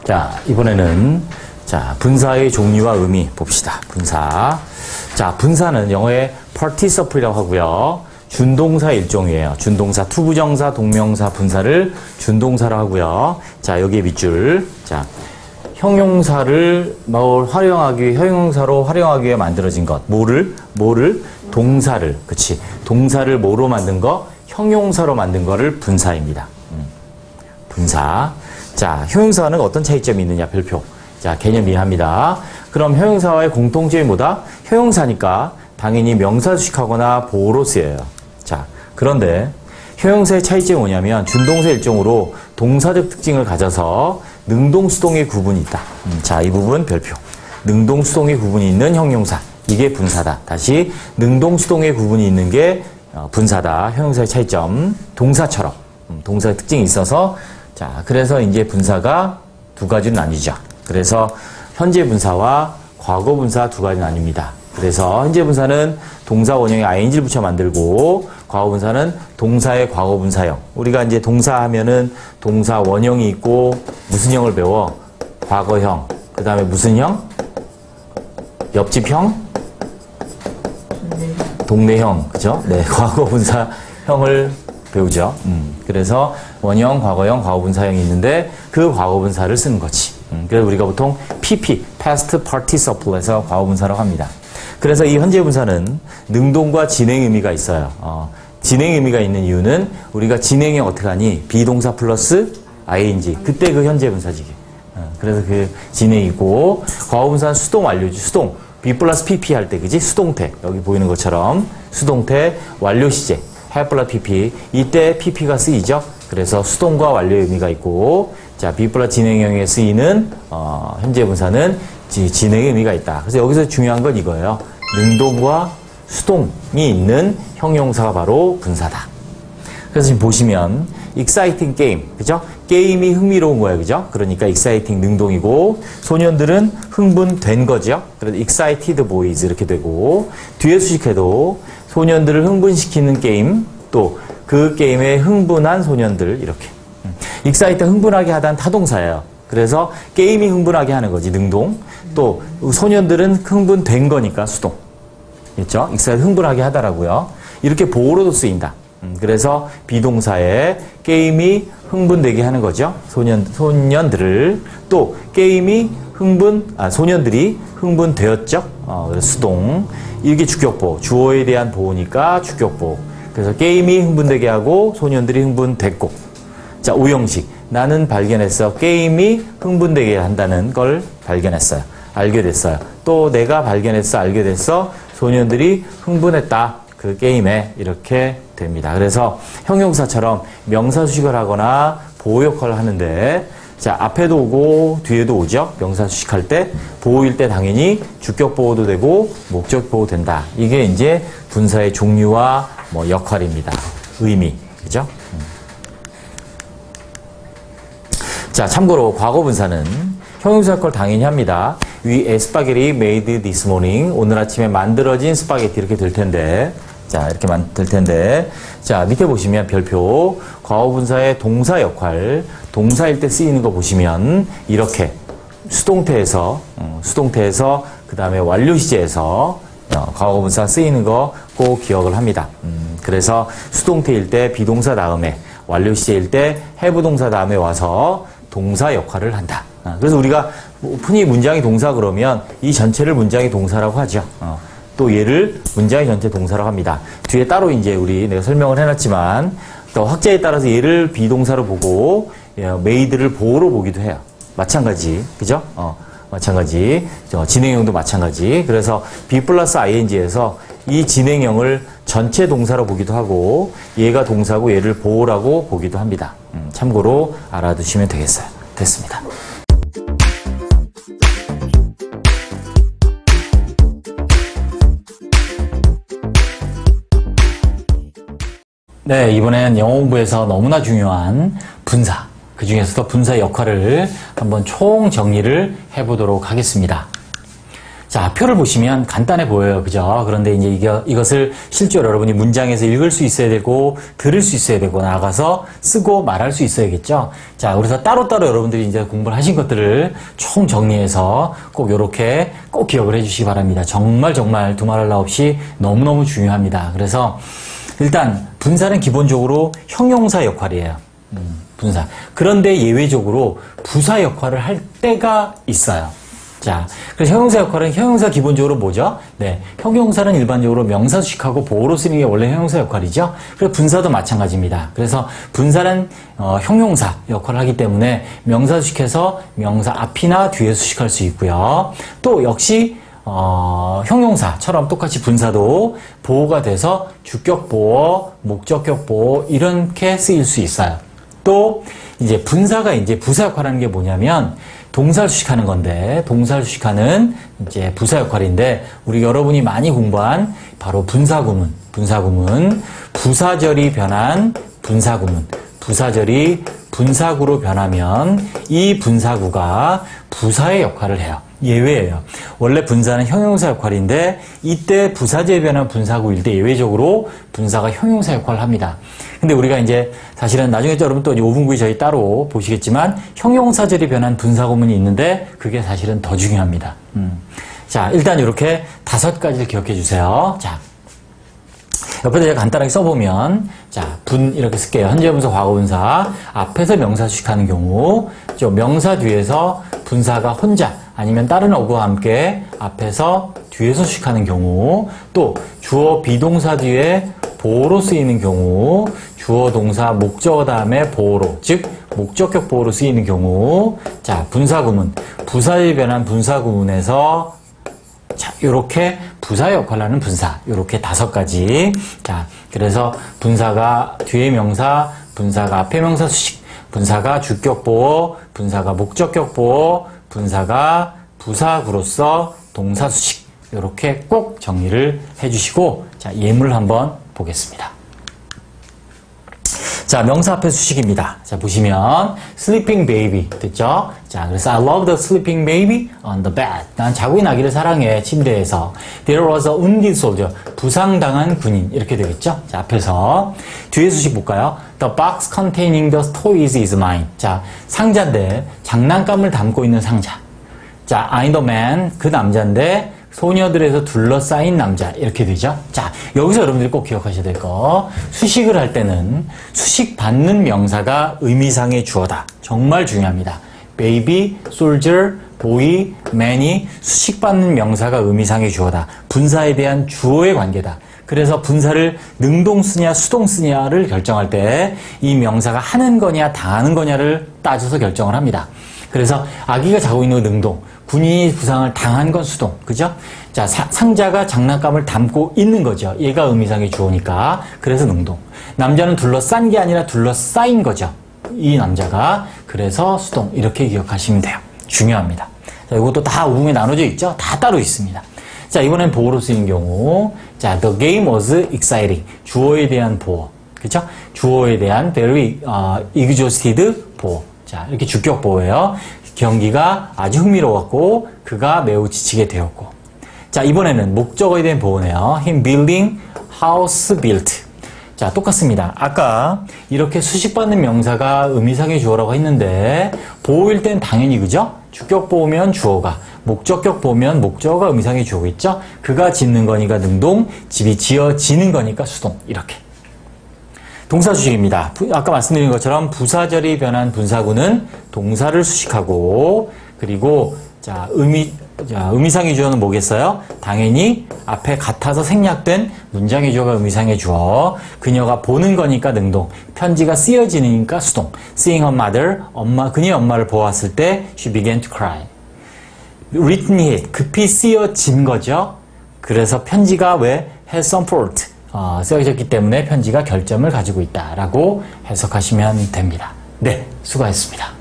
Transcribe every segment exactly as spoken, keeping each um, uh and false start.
자, 이번에는 자, 분사의 종류와 의미 봅시다. 분사. 자, 분사는 영어의 participle이라고 하고요. 준동사 일종이에요. 준동사, 투부정사, 동명사, 분사를 준동사라고 하고요. 자, 여기에 밑줄. 자, 형용사를 뭘 활용하기 위해, 형용사로 활용하기 위해 만들어진 것. 뭐를? 뭐를? 동사를. 그치. 동사를 뭐로 만든 거? 형용사로 만든 거를 분사입니다. 음. 분사. 자, 형용사는 어떤 차이점이 있느냐? 별표. 자, 개념 이해합니다. 그럼 형용사와의 공통점이 뭐다? 형용사니까 당연히 명사수식하거나 보호로 쓰여요. 자, 그런데 형용사의 차이점이 뭐냐면 준동사 일종으로 동사적 특징을 가져서 능동수동의 구분이 있다. 음, 자, 이 부분 별표. 능동수동의 구분이 있는 형용사. 이게 분사다. 다시 능동수동의 구분이 있는 게 분사다. 형용사의 차이점. 동사처럼. 음, 동사의 특징이 있어서 자, 그래서 이제 분사가 두 가지로 나뉘죠. 그래서 현재 분사와 과거 분사 두 가지 나뉩니다. 그래서 현재 분사는 동사 원형에 아이엔지를 붙여 만들고 과거 분사는 동사의 과거 분사형. 우리가 이제 동사 하면은 동사 원형이 있고 무슨 형을 배워? 과거형. 그 다음에 무슨 형? 옆집형? 동네형. 그죠? 네. 과거 분사형을 배우죠. 음. 그래서 원형, 과거형, 과거 분사형이 있는데 그 과거 분사를 쓰는 거지. 음. 그래서 우리가 보통 피피, past participle에서 과거 분사라고 합니다. 그래서 이 현재 분사는 능동과 진행 의미가 있어요. 어, 진행 의미가 있는 이유는 우리가 진행형 어떻게 하니? 비동사 플러스 아이엔지. 그때 그 현재 분사지. 어, 그래서 그 진행이고, 과거 분사는 수동 완료지. 수동. B 플러스 피피 할 때, 그지? 수동태. 여기 보이는 것처럼 수동태 완료 시제. have 플러스 피피. 이때 피피가 쓰이죠. 그래서 수동과 완료의 의미가 있고, 자, B 플러스 진행형에 쓰이는 어, 현재 분사는 진행의 의미가 있다. 그래서 여기서 중요한 건 이거예요. 능동과 수동이 있는 형용사가 바로 분사다. 그래서 지금 보시면 exciting game, 그죠? 게임이 흥미로운 거예요, 그죠? 그러니까 exciting 능동이고 소년들은 흥분된 거죠. 그래서 excited boys 이렇게 되고 뒤에 수식해도 소년들을 흥분시키는 게임 또 그 게임에 흥분한 소년들 이렇게 excited 흥분하게 하다는 타동사예요. 그래서 게임이 흥분하게 하는 거지, 능동. 또 소년들은 흥분된 거니까 수동. 그렇죠? excited 흥분하게 하다라고요. 이렇게 보호로도 쓰인다. 음, 그래서 비동사에 게임이 흥분되게 하는 거죠. 소년, 소년들을. 또 게임이 흥분, 아, 소년들이 흥분되었죠. 어, 그래서 수동. 이게 주격보. 주어에 대한 보호니까 주격보. 그래서 게임이 흥분되게 하고 소년들이 흥분됐고. 자, 오형식. 나는 발견했어. 게임이 흥분되게 한다는 걸 발견했어요. 알게 됐어요. 또 내가 발견했어. 알게 됐어. 소년들이 흥분했다. 그 게임에 이렇게 됩니다. 그래서 형용사처럼 명사수식을 하거나 보호 역할을 하는데 자, 앞에도 오고 뒤에도 오죠. 명사수식할 때 보호일 때 당연히 주격 보호도 되고 목적 보호 된다. 이게 이제 분사의 종류와 뭐 역할입니다. 의미. 그죠? 음. 자, 참고로 과거 분사는 형용사 역할을 당연히 합니다. We ate spaghetti made this morning. 오늘 아침에 만들어진 스파게티 이렇게 될 텐데 자, 이렇게 될 텐데 자, 밑에 보시면 별표 과거 분사의 동사 역할 동사일 때 쓰이는 거 보시면 이렇게 수동태에서 어, 수동태에서 그 다음에 완료 시제에서 어, 과거 분사 쓰이는 거 꼭 기억을 합니다. 음, 그래서 수동태일 때 비동사 다음에 완료 시제일 때 have 동사 다음에 와서 동사 역할을 한다. 어, 그래서 우리가 흔히 문장이 동사 그러면 이 전체를 문장이 동사라고 하죠. 어, 또 얘를 문장의 전체 동사라고 합니다. 뒤에 따로 이제 우리 내가 설명을 해놨지만 또 학자에 따라서 얘를 비동사로 보고 made를 보호로 보기도 해요. 마찬가지, 그죠? 어, 마찬가지. 어, 진행형도 마찬가지. 그래서 B 플러스 아이엔지에서 이 진행형을 전체 동사로 보기도 하고 얘가 동사고 얘를 보호라고 보기도 합니다. 음, 참고로 알아두시면 되겠어요. 됐습니다. 네, 이번엔 영어 공부에서 너무나 중요한 분사, 그 중에서도 분사의 역할을 한번 총 정리를 해보도록 하겠습니다. 자, 표를 보시면 간단해 보여요. 그죠? 그런데 이제 이거, 이것을 실제로 여러분이 문장에서 읽을 수 있어야 되고, 들을 수 있어야 되고, 나가서 쓰고 말할 수 있어야겠죠? 자, 그래서 따로따로 여러분들이 이제 공부를 하신 것들을 총 정리해서 꼭 이렇게 꼭 기억을 해 주시기 바랍니다. 정말 정말 두말할 나 없이 너무너무 중요합니다. 그래서 일단 분사는 기본적으로 형용사 역할이에요. 음, 분사. 그런데 예외적으로 부사 역할을 할 때가 있어요. 자, 그래서 형용사 역할은 형용사 기본적으로 뭐죠? 네, 형용사는 일반적으로 명사 수식하고 보어로 쓰는 게 원래 형용사 역할이죠. 그래서 분사도 마찬가지입니다. 그래서 분사는 어, 형용사 역할을 하기 때문에 명사 수식해서 명사 앞이나 뒤에 수식할 수 있고요. 또 역시 어, 형용사처럼 똑같이 분사도 보어가 돼서 주격 보어, 목적격 보어 이렇게 쓰일 수 있어요. 또 이제 분사가 이제 부사 역할을 하는 게 뭐냐면 동사를 수식하는 건데, 동사를 수식하는 이제 부사 역할인데, 우리 여러분이 많이 공부한 바로 분사구문, 분사구문, 부사절이 변한 분사구문, 부사절이 분사구로 변하면 이 분사구가 부사의 역할을 해요. 예외예요. 원래 분사는 형용사 역할인데 이때 부사제에 변한 분사구일 때 예외적으로 분사가 형용사 역할을 합니다. 근데 우리가 이제 사실은 나중에 또 여러분 또 오 분구이 저희 따로 보시겠지만 형용사절이 변한 분사구문이 있는데 그게 사실은 더 중요합니다. 음. 자, 일단 이렇게 다섯 가지를 기억해 주세요. 자, 옆에다 제가 간단하게 써보면, 자, 분 이렇게 쓸게요. 현재 분사, 과거 분사. 앞에서 명사 수식하는 경우, 저 명사 뒤에서 분사가 혼자 아니면 다른 어구와 함께 앞에서 뒤에서 수식하는 경우, 또 주어 비동사 뒤에 보어로 쓰이는 경우, 주어 동사 목적어 다음에 보어로, 즉 목적격 보어로 쓰이는 경우, 자, 분사구문, 부사에 변한 분사구문에서 자, 요렇게 부사 역할을 하는 분사, 요렇게 다섯 가지. 자, 그래서 분사가 뒤에 명사, 분사가 앞에 명사 수식, 분사가 주격 보어, 분사가 목적격 보어, 분사가 부사구로서 동사 수식. 요렇게 꼭 정리를 해주시고, 자, 예문을 한번 보겠습니다. 자, 명사 앞에 수식입니다. 자, 보시면 sleeping baby 됐죠? 자, 그래서 I love the sleeping baby on the bed. 난 자고 있는 아기를 사랑해, 침대에서. There was a wounded soldier. 부상당한 군인. 이렇게 되겠죠? 자, 앞에서. 뒤에 수식 볼까요? The box containing the toys is mine. 자, 상자인데 장난감을 담고 있는 상자. 자, I'm the man. 그 남자인데 소녀들에서 둘러싸인 남자 이렇게 되죠. 자, 여기서 여러분들이 꼭 기억하셔야 될 거, 수식을 할 때는 수식 받는 명사가 의미상의 주어다. 정말 중요합니다. baby, soldier, boy, man이 수식 받는 명사가 의미상의 주어다. 분사에 대한 주어의 관계다. 그래서 분사를 능동 쓰냐 수동 쓰냐를 결정할 때 이 명사가 하는 거냐 당하는 거냐를 따져서 결정을 합니다. 그래서 아기가 자고 있는 건 능동, 군인이 부상을 당한 건 수동, 그죠? 자, 사, 상자가 장난감을 담고 있는 거죠. 얘가 의미상의 주어니까. 그래서 능동. 남자는 둘러싼 게 아니라 둘러싸인 거죠. 이 남자가. 그래서 수동. 이렇게 기억하시면 돼요. 중요합니다. 자, 이것도 다 우궁에 나눠져 있죠? 다 따로 있습니다. 자, 이번엔 보어로 쓰인 경우. 자, the game was exciting. 주어에 대한 보어. 그죠? 주어에 대한 very uh, exhausted 보어. 자, 이렇게 주격 보어예요. 경기가 아주 흥미로웠고 그가 매우 지치게 되었고. 자, 이번에는 목적어에 대한 보어네요. Him building house built. 자, 똑같습니다. 아까 이렇게 수식받는 명사가 의미상의 주어라고 했는데 보어일 땐 당연히 그죠? 주격 보어면 주어가, 목적격 보면 목적어가 의미상의 주어겠죠? 그가 짓는 거니까 능동, 집이 지어지는 거니까 수동. 이렇게. 동사 수식입니다. 아까 말씀드린 것처럼 부사절이 변한 분사구는 동사를 수식하고, 그리고 자, 의미 자, 의미상의 주어는 뭐겠어요? 당연히 앞에 같아서 생략된 문장의 주어가 의미상의 주어. 그녀가 보는 거니까 능동. 편지가 쓰여지니까 수동. Seeing her mother, 엄마, 그녀의 엄마를 보았을 때 she began to cry. Written it, 급히 쓰여진 거죠. 그래서 편지가 왜 has some fault, 어, 쓰여졌기 때문에 편지가 결점을 가지고 있다라고 해석하시면 됩니다. 네, 수고하셨습니다.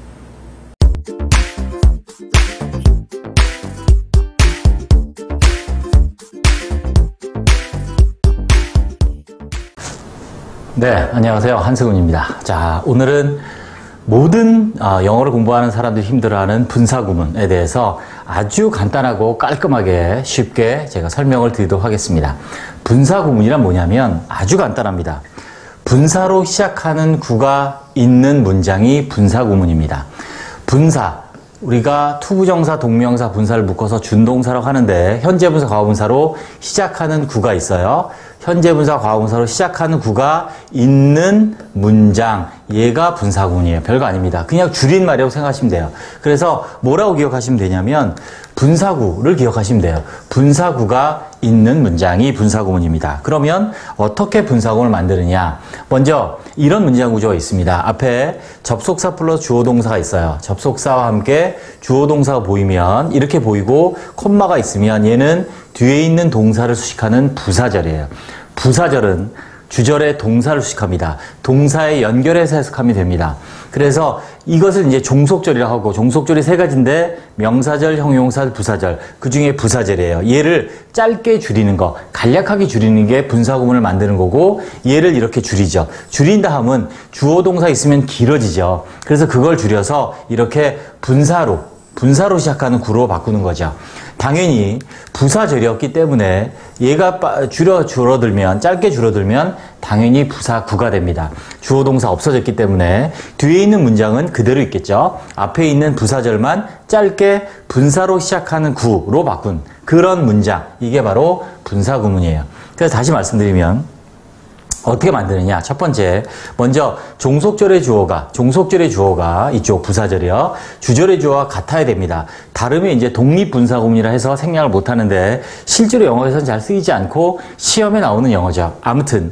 네, 안녕하세요. 한승훈입니다. 자, 오늘은 모든 어, 영어를 공부하는 사람들이 힘들어하는 분사구문에 대해서 아주 간단하고 깔끔하게 쉽게 제가 설명을 드리도록 하겠습니다. 분사 구문이란 뭐냐면 아주 간단합니다. 분사로 시작하는 구가 있는 문장이 분사 구문입니다. 분사, 우리가 투부정사, 동명사, 분사를 묶어서 준동사라고 하는데 현재 분사, 과거 분사로 시작하는 구가 있어요. 현재 분사, 과거 분사로 시작하는 구가 있는 문장, 얘가 분사 구문이에요. 별거 아닙니다. 그냥 줄임말이라고 생각하시면 돼요. 그래서 뭐라고 기억하시면 되냐면 분사구를 기억하시면 돼요. 분사구가 있는 문장이 분사구문입니다. 그러면 어떻게 분사구문을 만드느냐? 먼저 이런 문장 구조가 있습니다. 앞에 접속사 플러스 주어동사가 있어요. 접속사와 함께 주어동사가 보이면 이렇게 보이고 콤마가 있으면 얘는 뒤에 있는 동사를 수식하는 부사절이에요. 부사절은 주절의 동사를 수식합니다. 동사에 연결해서 해석하면 됩니다. 그래서 이것을 이제 종속절이라고 하고, 종속절이 세 가지인데 명사절, 형용사, 부사절, 그 중에 부사절이에요. 얘를 짧게 줄이는 거, 간략하게 줄이는 게 분사구문을 만드는 거고, 얘를 이렇게 줄이죠. 줄인다 함은 주어 동사 있으면 길어지죠. 그래서 그걸 줄여서 이렇게 분사로 분사로 시작하는 구로 바꾸는 거죠. 당연히 부사절이었기 때문에 얘가 줄여 줄어들면, 짧게 줄어들면 당연히 부사구가 됩니다. 주어 동사 없어졌기 때문에 뒤에 있는 문장은 그대로 있겠죠. 앞에 있는 부사절만 짧게 분사로 시작하는 구로 바꾼 그런 문장, 이게 바로 분사구문이에요. 그래서 다시 말씀드리면 어떻게 만드느냐? 첫 번째, 먼저 종속절의 주어가, 종속절의 주어가 이쪽 부사절이요. 주절의 주어와 같아야 됩니다. 다르면 이제 독립분사구문이라 해서 생략을 못 하는데 실제로 영어에서는 잘 쓰이지 않고 시험에 나오는 영어죠. 아무튼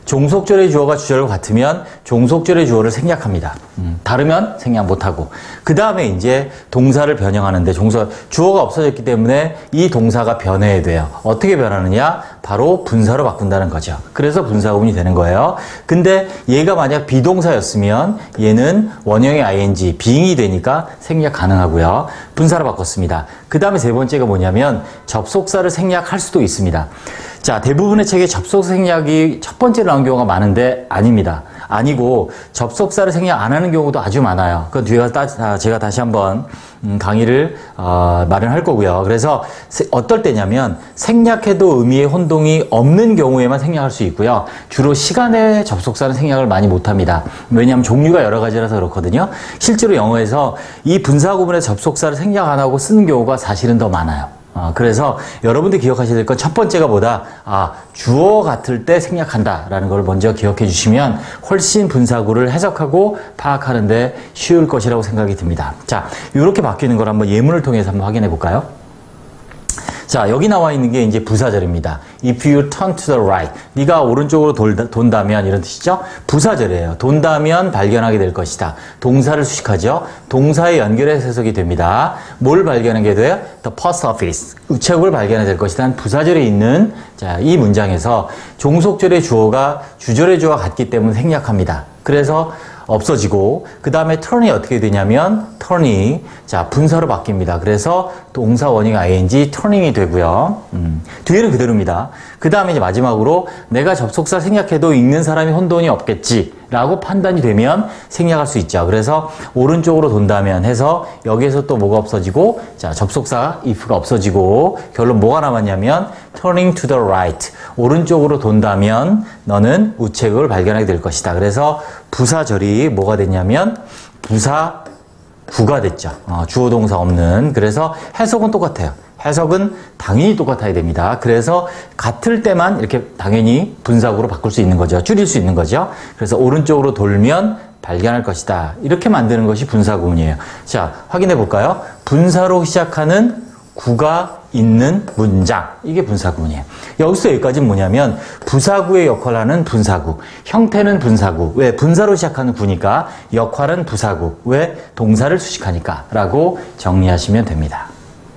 종속절의 주어가 주절과 같으면 종속절의 주어를 생략합니다. 음, 다르면 생략 못하고. 그 다음에 이제 동사를 변형하는데 종사, 주어가 없어졌기 때문에 이 동사가 변해야 돼요. 어떻게 변하느냐? 바로 분사로 바꾼다는 거죠. 그래서 분사구문이 되는 거예요. 근데 얘가 만약 비동사였으면 얘는 원형의 아이엔지, being이 되니까 생략 가능하고요. 분사로 바꿨습니다. 그 다음에 세 번째가 뭐냐면 접속사를 생략할 수도 있습니다. 자, 대부분의 책에 접속사 생략이 첫 번째로 나온 경우가 많은데 아닙니다. 아니고 접속사를 생략 안 하는 경우도 아주 많아요. 그 뒤에 제가 다시 한번 강의를 어, 마련할 거고요. 그래서 어떨 때냐면 생략해도 의미의 혼동이 없는 경우에만 생략할 수 있고요. 주로 시간의 접속사는 생략을 많이 못합니다. 왜냐하면 종류가 여러 가지라서 그렇거든요. 실제로 영어에서 이 분사구문의 접속사를 생략 안 하고 쓰는 경우가 사실은 더 많아요. 어, 그래서 여러분들이 기억하셔야 될 건 첫 번째가 뭐다? 아, 주어 같을 때 생략한다 라는 걸 먼저 기억해 주시면 훨씬 분사구를 해석하고 파악하는데 쉬울 것이라고 생각이 듭니다. 자, 이렇게 바뀌는 걸 한번 예문을 통해서 한번 확인해 볼까요? 자, 여기 나와 있는 게 이제 부사절입니다. If you turn to the right. 네가 오른쪽으로 돌다, 돈다면 이런 뜻이죠. 부사절이에요. 돈다면 발견하게 될 것이다. 동사를 수식하죠. 동사에 연결해서 해석이 됩니다. 뭘 발견하게 돼요? The post office. 우체국을 발견하게 될 것이다. 부사절에 있는 자, 이 문장에서 종속절의 주어가 주절의 주어와 같기 때문에 생략합니다. 그래서 없어지고 그 다음에 turn이 어떻게 되냐면 turn이 자 분사로 바뀝니다. 그래서 동사 원형 아이엔지 turning이 되고요. 음, 뒤에는 그대로입니다. 그 다음에 이제 마지막으로 내가 접속사 생략해도 읽는 사람이 혼돈이 없겠지 라고 판단이 되면 생략할 수 있죠. 그래서 오른쪽으로 돈다면 해서 여기에서 또 뭐가 없어지고 자 접속사 if가 없어지고 결론 뭐가 남았냐면 turning to the right. 오른쪽으로 돈다면 너는 우체국을 발견하게 될 것이다. 그래서 부사절이 뭐가 됐냐면 부사구가 됐죠. 어, 주어 동사 없는. 그래서 해석은 똑같아요. 해석은 당연히 똑같아야 됩니다. 그래서 같을 때만 이렇게 당연히 분사구로 바꿀 수 있는 거죠. 줄일 수 있는 거죠. 그래서 오른쪽으로 돌면 발견할 것이다. 이렇게 만드는 것이 분사구문이에요. 자, 확인해 볼까요? 분사로 시작하는 구가 있는 문장. 이게 분사구문이에요. 여기서 여기까지는 뭐냐면 부사구의 역할을 하는 분사구. 형태는 분사구. 왜? 분사로 시작하는 구니까 역할은 부사구. 왜? 동사를 수식하니까 라고 정리하시면 됩니다.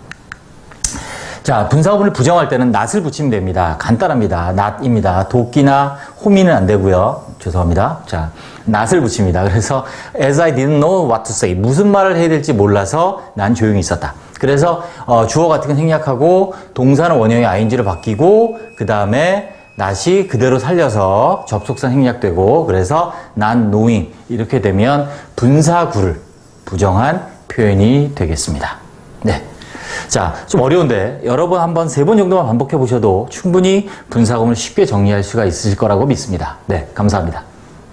자, 분사구문을 부정할 때는 not을 붙이면 됩니다. 간단합니다. not입니다. 도끼나 호미는 안 되고요. 죄송합니다. 자, not을 붙입니다. 그래서 as I didn't know what to say. 무슨 말을 해야 될지 몰라서 난 조용히 있었다. 그래서 어, 주어 같은 건 생략하고 동사는 원형의 아이엔지로 바뀌고 그 다음에 not이 그대로 살려서 접속사 생략되고 그래서 not knowing 이렇게 되면 분사구를 부정한 표현이 되겠습니다. 네. 자, 좀 어려운데 여러 번 한 번, 세 번 정도만 반복해 보셔도 충분히 분사구문을 쉽게 정리할 수가 있으실 거라고 믿습니다. 네, 감사합니다.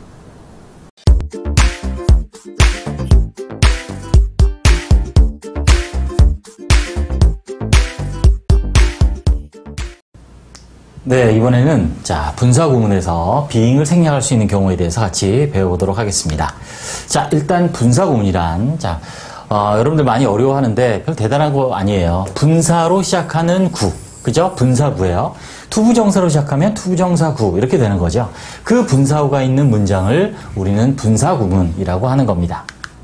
네, 이번에는 자, 분사구문에서 being을 생략할 수 있는 경우에 대해서 같이 배워보도록 하겠습니다. 자, 일단 분사구문이란 자, 어, 여러분들 많이 어려워하는데 별 대단한 거 아니에요. 분사로 시작하는 구, 그죠? 분사구예요. 투부정사로 시작하면 투부정사구 이렇게 되는 거죠. 그 분사구가 있는 문장을 우리는 분사구문이라고 하는 겁니다.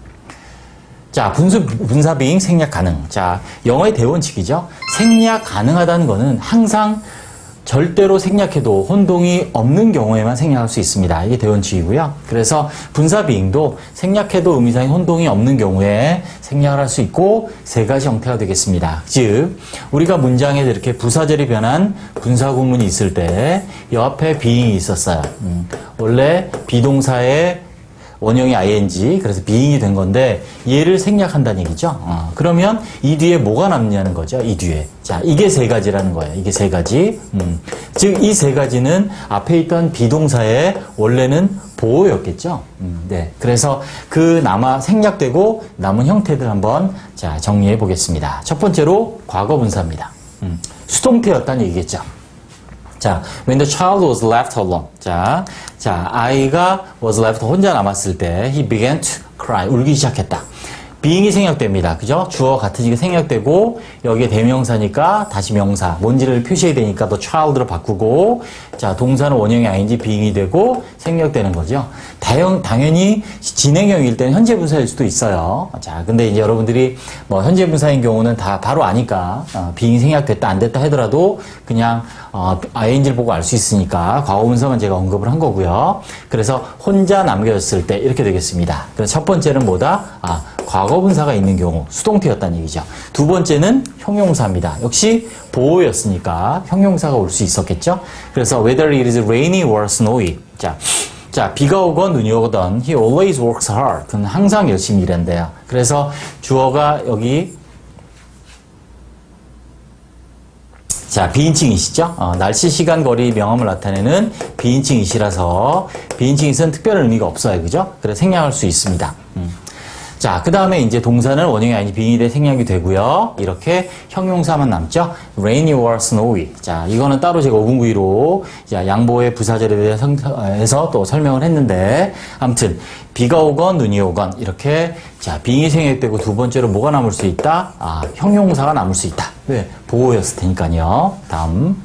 자, 분수, 분사 being 생략 가능. 자, 영어의 대원칙이죠. 생략 가능하다는 거는 항상 절대로 생략해도 혼동이 없는 경우에만 생략할 수 있습니다. 이게 대원칙이고요. 그래서 분사 being도 생략해도 의미상의 혼동이 없는 경우에 생략을 할 수 있고 세 가지 형태가 되겠습니다. 즉, 우리가 문장에 이렇게 부사절이 변한 분사구문이 있을 때 옆에 being이 있었어요. 음, 원래 비동사의 원형이 아이엔지, 그래서 being이 된 건데 얘를 생략한다는 얘기죠. 어, 그러면 이 뒤에 뭐가 남냐는 거죠. 이 뒤에. 자, 이게 세 가지라는 거예요. 이게 세 가지. 음, 즉, 이 세 가지는 앞에 있던 비동사의 원래는 보호였겠죠. 음, 네. 그래서 그 남아 생략되고 남은 형태들 한번 자 정리해 보겠습니다. 첫 번째로 과거 분사입니다. 음, 수동태였다는 얘기겠죠. 자, when the child was left alone. 자, 자, 아이가 was left 혼자 남았을 때 he began to cry. 울기 시작했다. being이 생략됩니다. 그죠? 주어 같은 게 생략되고 여기에 대명사니까 다시 명사, 뭔지를 표시해야 되니까 더 child로 바꾸고 자, 동사는 원형이 아닌지 being이 되고 생략되는 거죠. 다형, 당연히 진행형일 때는 현재 분사일 수도 있어요. 자, 근데 이제 여러분들이 뭐 현재 분사인 경우는 다 바로 아니까 어, being 생략됐다 안 됐다 하더라도 그냥 어, 아이엔지를 보고 알 수 있으니까 과거 분사만 제가 언급을 한 거고요. 그래서 혼자 남겨졌을 때 이렇게 되겠습니다. 그래서 첫 번째는 뭐다? 아, 과거 분사가 있는 경우 수동태였다는 얘기죠. 두 번째는 형용사입니다. 역시 보호였으니까 형용사가 올 수 있었겠죠. 그래서 whether it is rainy or snowy. 자, 자 비가 오건 눈이 오건 he always works hard. 그는 항상 열심히 일한대요. 그래서 주어가 여기 자, 비인칭이시죠? 어, 날씨, 시간, 거리, 명암을 나타내는 비인칭이시라서 비인칭이선 특별한 의미가 없어요. 그죠? 그래서 생략할 수 있습니다. 음. 자, 그 다음에 이제 동사는 원형이 아니지 being이 돼 생략이 되고요. 이렇게 형용사만 남죠. rainy or snowy. 자, 이거는 따로 제가 오 분 구이로 양보의 부사절에 대해서 또 설명을 했는데 아무튼 비가 오건 눈이 오건 이렇게 자, being이 생략되고 두 번째로 뭐가 남을 수 있다? 아, 형용사가 남을 수 있다. 왜? 보호였을 테니까요. 다음.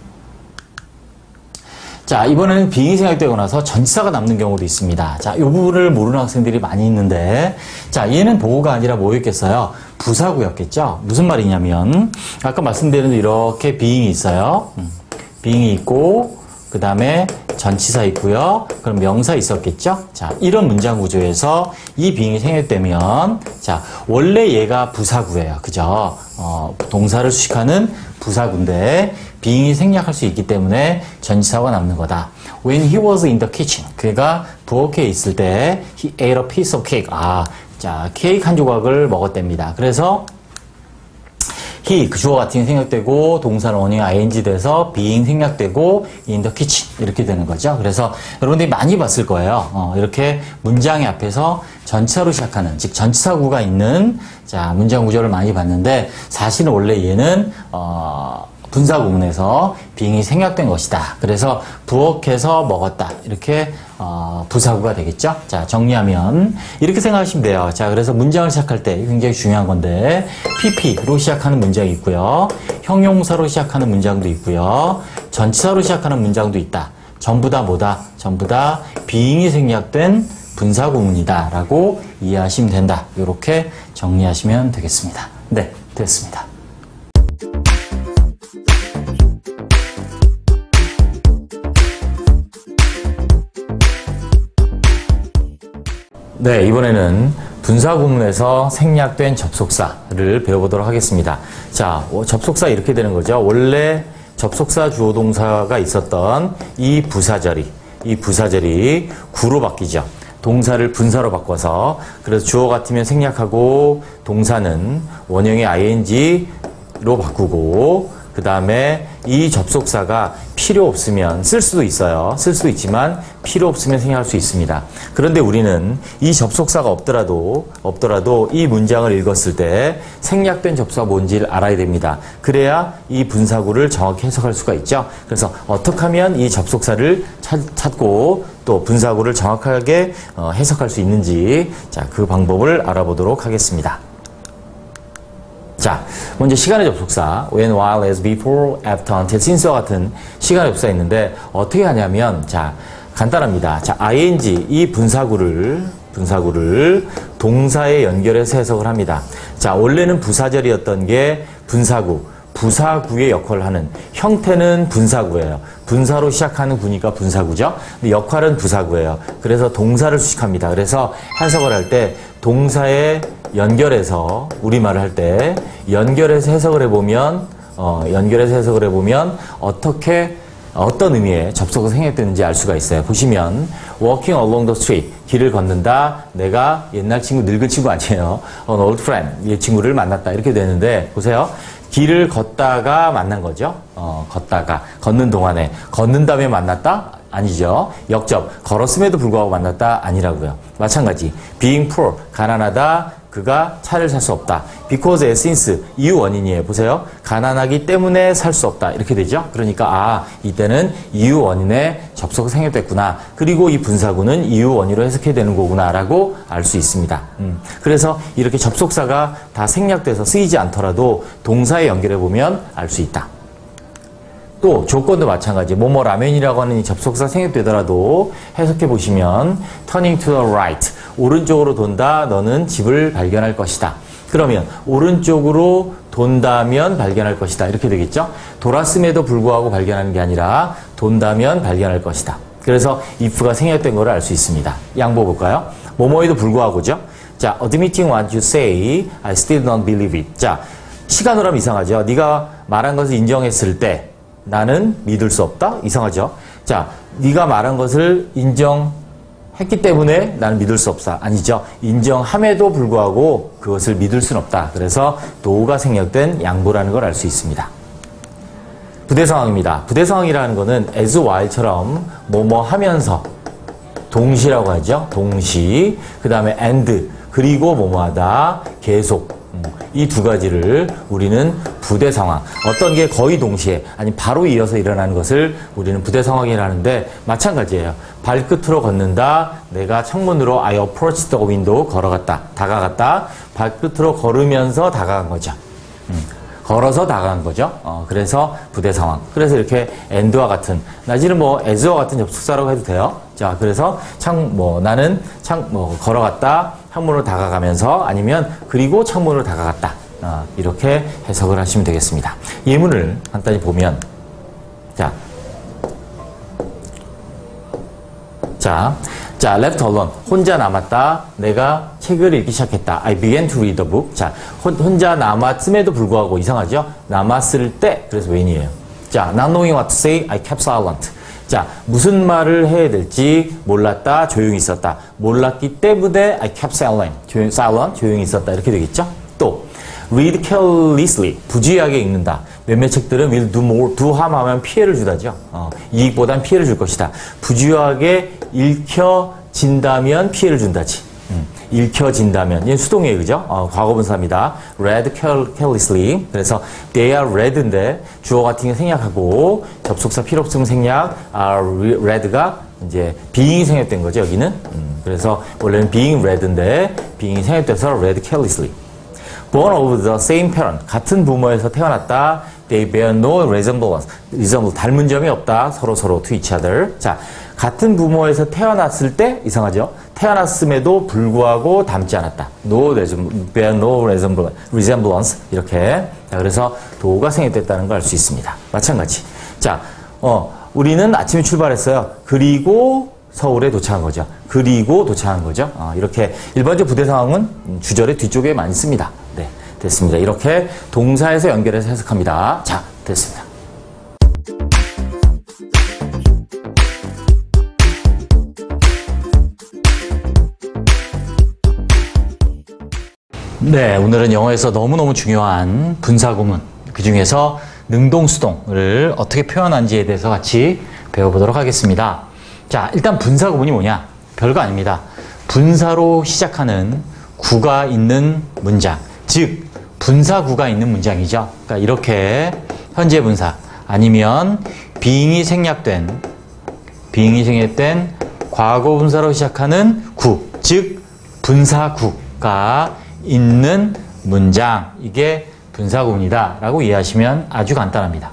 자, 이번에는 being이 생략되고 나서 전치사가 남는 경우도 있습니다. 자, 이 부분을 모르는 학생들이 많이 있는데, 자, 얘는 보호가 아니라 뭐였겠어요? 부사구였겠죠? 무슨 말이냐면, 아까 말씀드린 대로 이렇게 being이 있어요. 음, being이 있고, 그 다음에 전치사 있고요. 그럼 명사 있었겠죠? 자, 이런 문장 구조에서 이 being이 생략되면, 자, 원래 얘가 부사구예요. 그죠? 어, 동사를 수식하는 부사구인데, being이 생략할 수 있기 때문에 전치사가 남는 거다. When he was in the kitchen. 그가 부엌에 있을 때 he ate a piece of cake. 아, 자, 케이크 한 조각을 먹었답니다. 그래서 he, 그 주어 같은 게 생략되고 동사는 원형이 아이엔지 돼서 being 생략되고 in the kitchen 이렇게 되는 거죠. 그래서 여러분들이 많이 봤을 거예요. 어, 이렇게 문장의 앞에서 전치사로 시작하는, 즉 전치사구가 있는 자 문장 구조를 많이 봤는데 사실은 원래 얘는 어, 분사구문에서 being이 생략된 것이다. 그래서 부엌에서 먹었다. 이렇게 어, 부사구가 되겠죠. 자, 정리하면 이렇게 생각하시면 돼요. 자, 그래서 문장을 시작할 때 굉장히 중요한 건데 피피로 시작하는 문장이 있고요. 형용사로 시작하는 문장도 있고요. 전치사로 시작하는 문장도 있다. 전부 다 뭐다? 전부 다 being이 생략된 분사구문이다 라고 이해하시면 된다. 이렇게 정리하시면 되겠습니다. 네, 됐습니다. 네, 이번에는 분사구문에서 생략된 접속사를 배워보도록 하겠습니다. 자, 접속사 이렇게 되는 거죠. 원래 접속사 주어 동사가 있었던 이 부사절이, 이 부사절이 구로 바뀌죠. 동사를 분사로 바꿔서, 그래서 주어 같으면 생략하고 동사는 원형의 아이엔지 바꾸고 그 다음에 이 접속사가 필요 없으면 쓸 수도 있어요. 쓸 수도 있지만 필요 없으면 생략할 수 있습니다. 그런데 우리는 이 접속사가 없더라도 없더라도 이 문장을 읽었을 때 생략된 접속사가 뭔지를 알아야 됩니다. 그래야 이 분사구를 정확히 해석할 수가 있죠. 그래서 어떻게 하면 이 접속사를 찾, 찾고 또 분사구를 정확하게 어, 해석할 수 있는지 자, 그 방법을 알아보도록 하겠습니다. 자, 먼저 시간의 접속사 when, while, as, before, after, until, since와 같은 시간의 접속사 있는데 어떻게 하냐면 자, 간단합니다. 자, ing 이 분사구를 분사구를 동사에 연결해서 해석을 합니다. 자, 원래는 부사절이었던 게 분사구 부사구의 역할을 하는 형태는 분사구예요. 분사로 시작하는 구니까 분사구죠. 근데 역할은 부사구예요. 그래서 동사를 수식합니다. 그래서 해석을 할 때 동사에 연결해서 우리말을 할 때 연결해서 해석을 해보면 어, 연결해서 해석을 해보면 어떻게 어떤 의미의 접속사가 생략되는지 알 수가 있어요. 보시면 walking along the street 길을 걷는다. 내가 옛날 친구 늙은 친구 아니에요. an old friend 이 친구를 만났다 이렇게 되는데 보세요. 길을 걷다가 만난 거죠. 어, 걷다가 걷는 동안에 걷는 다음에 만났다? 아니죠. 역접 걸었음에도 불구하고 만났다? 아니라고요. 마찬가지 being poor 가난하다. 그가 차를 살 수 없다. because, as, since 이유 원인이에요. 보세요. 가난하기 때문에 살 수 없다. 이렇게 되죠. 그러니까 아 이때는 이유 원인에 접속이 생략됐구나. 그리고 이 분사구는 이유 원인으로 해석해야 되는 거구나 라고 알 수 있습니다. 음. 그래서 이렇게 접속사가 다 생략돼서 쓰이지 않더라도 동사에 연결해보면 알 수 있다. 또 조건도 마찬가지. 뭐뭐 라면이라고 하는 이 접속사 생략되더라도 해석해보시면 turning to the right 오른쪽으로 돈다. 너는 집을 발견할 것이다. 그러면 오른쪽으로 돈다면 발견할 것이다. 이렇게 되겠죠. 돌았음에도 불구하고 발견하는 게 아니라 돈다면 발견할 것이다. 그래서 if가 생략된 걸 알 수 있습니다. 양보 볼까요? 뭐뭐에도 불구하고죠. 자, admitting what you say, I still don't believe it. 자, 시간으로 하면 이상하죠. 네가 말한 것을 인정했을 때 나는 믿을 수 없다? 이상하죠. 자, 네가 말한 것을 인정했기 때문에 나는 믿을 수 없다. 아니죠. 인정함에도 불구하고 그것을 믿을 수는 없다. 그래서 do가 생략된 양보라는 걸 알 수 있습니다. 부대 상황입니다. 부대 상황이라는 거는 as, while처럼 뭐뭐 하면서 동시라고 하죠. 동시. 그 다음에 and 그리고 뭐뭐 하다 계속. 이 두 가지를 우리는 부대 상황, 어떤 게 거의 동시에 아니 바로 이어서 일어나는 것을 우리는 부대 상황이라 하는데 마찬가지예요. 발끝으로 걷는다. 내가 창문으로 I approached the window 걸어갔다. 다가갔다. 발끝으로 걸으면서 다가간 거죠. 음, 걸어서 다가간 거죠. 어, 그래서 부대 상황. 그래서 이렇게 and와 같은 나지는 뭐 as와 같은 접속사라고 해도 돼요. 자, 그래서 창 뭐 나는 창 뭐 걸어갔다. 창문으로 다가가면서 아니면 그리고 창문으로 다가갔다. 어, 이렇게 해석을 하시면 되겠습니다. 예문을 간단히 보면 자, 자, 자, left alone 혼자 남았다. 내가 책을 읽기 시작했다. I began to read the book. 자, 혼, 혼자 남았음에도 불구하고 이상하죠? 남았을 때 그래서 when이에요. 자, not knowing what to say, I kept silent. 자, 무슨 말을 해야 될지 몰랐다, 조용히 있었다. 몰랐기 때문에 I kept silent, 조용, silent, 조용히 있었다. 이렇게 되겠죠? 또, read carelessly, 부주의하게 읽는다. 몇몇 책들은 will do more, do harm 하면 피해를 주다죠. 어, 이익보단 피해를 줄 것이다. 부주의하게 읽혀진다면 피해를 준다지. 음, 읽혀진다면. 이게 수동이에요, 그죠? 어, 과거분사입니다. read carelessly. 그래서 they are read인데 주어 같은 게 생략하고 접속사 필요 없으면 생략. are read가 이제 being이 생략된 거죠, 여기는. 음, 그래서 원래는 being read인데 being이 생략돼서 read carelessly. born of the same parent. 같은 부모에서 태어났다. They bear no resemblance. resemble 닮은 점이 없다. 서로 서로 to each other. 자, 같은 부모에서 태어났을 때 이상하죠. 태어났음에도 불구하고 닮지 않았다. No bear no resemblance. 이렇게. 자, 그래서 도가 생략됐다는 걸 알 수 있습니다. 마찬가지. 자, 어, 우리는 아침에 출발했어요. 그리고 서울에 도착한 거죠. 그리고 도착한 거죠. 어, 이렇게 일반적 부대 상황은 주절의 뒤쪽에 많이 씁니다. 네, 됐습니다. 이렇게 동사에서 연결해서 해석합니다. 자, 됐습니다. 네, 오늘은 영어에서 너무너무 중요한 분사구문, 그 중에서 능동수동을 어떻게 표현한지에 대해서 같이 배워보도록 하겠습니다. 자, 일단 분사 구문이 뭐냐? 별거 아닙니다. 분사로 시작하는 구가 있는 문장, 즉 분사구가 있는 문장이죠. 그러니까 이렇게 현재 분사 아니면 being이 생략된 being이 생략된 과거 분사로 시작하는 구, 즉 분사구가 있는 문장, 이게 분사구문이다 라고 이해하시면 아주 간단합니다.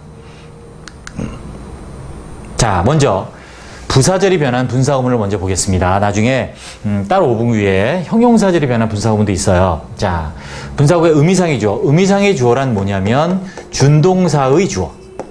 자, 먼저 부사절이 변한 분사구문을 먼저 보겠습니다. 나중에 음, 따로 오 분 위에 형용사절이 변한 분사구문도 있어요. 자, 분사구의 의미상의 주어. 의미상의 주어란 뭐냐면 준동사의 주어.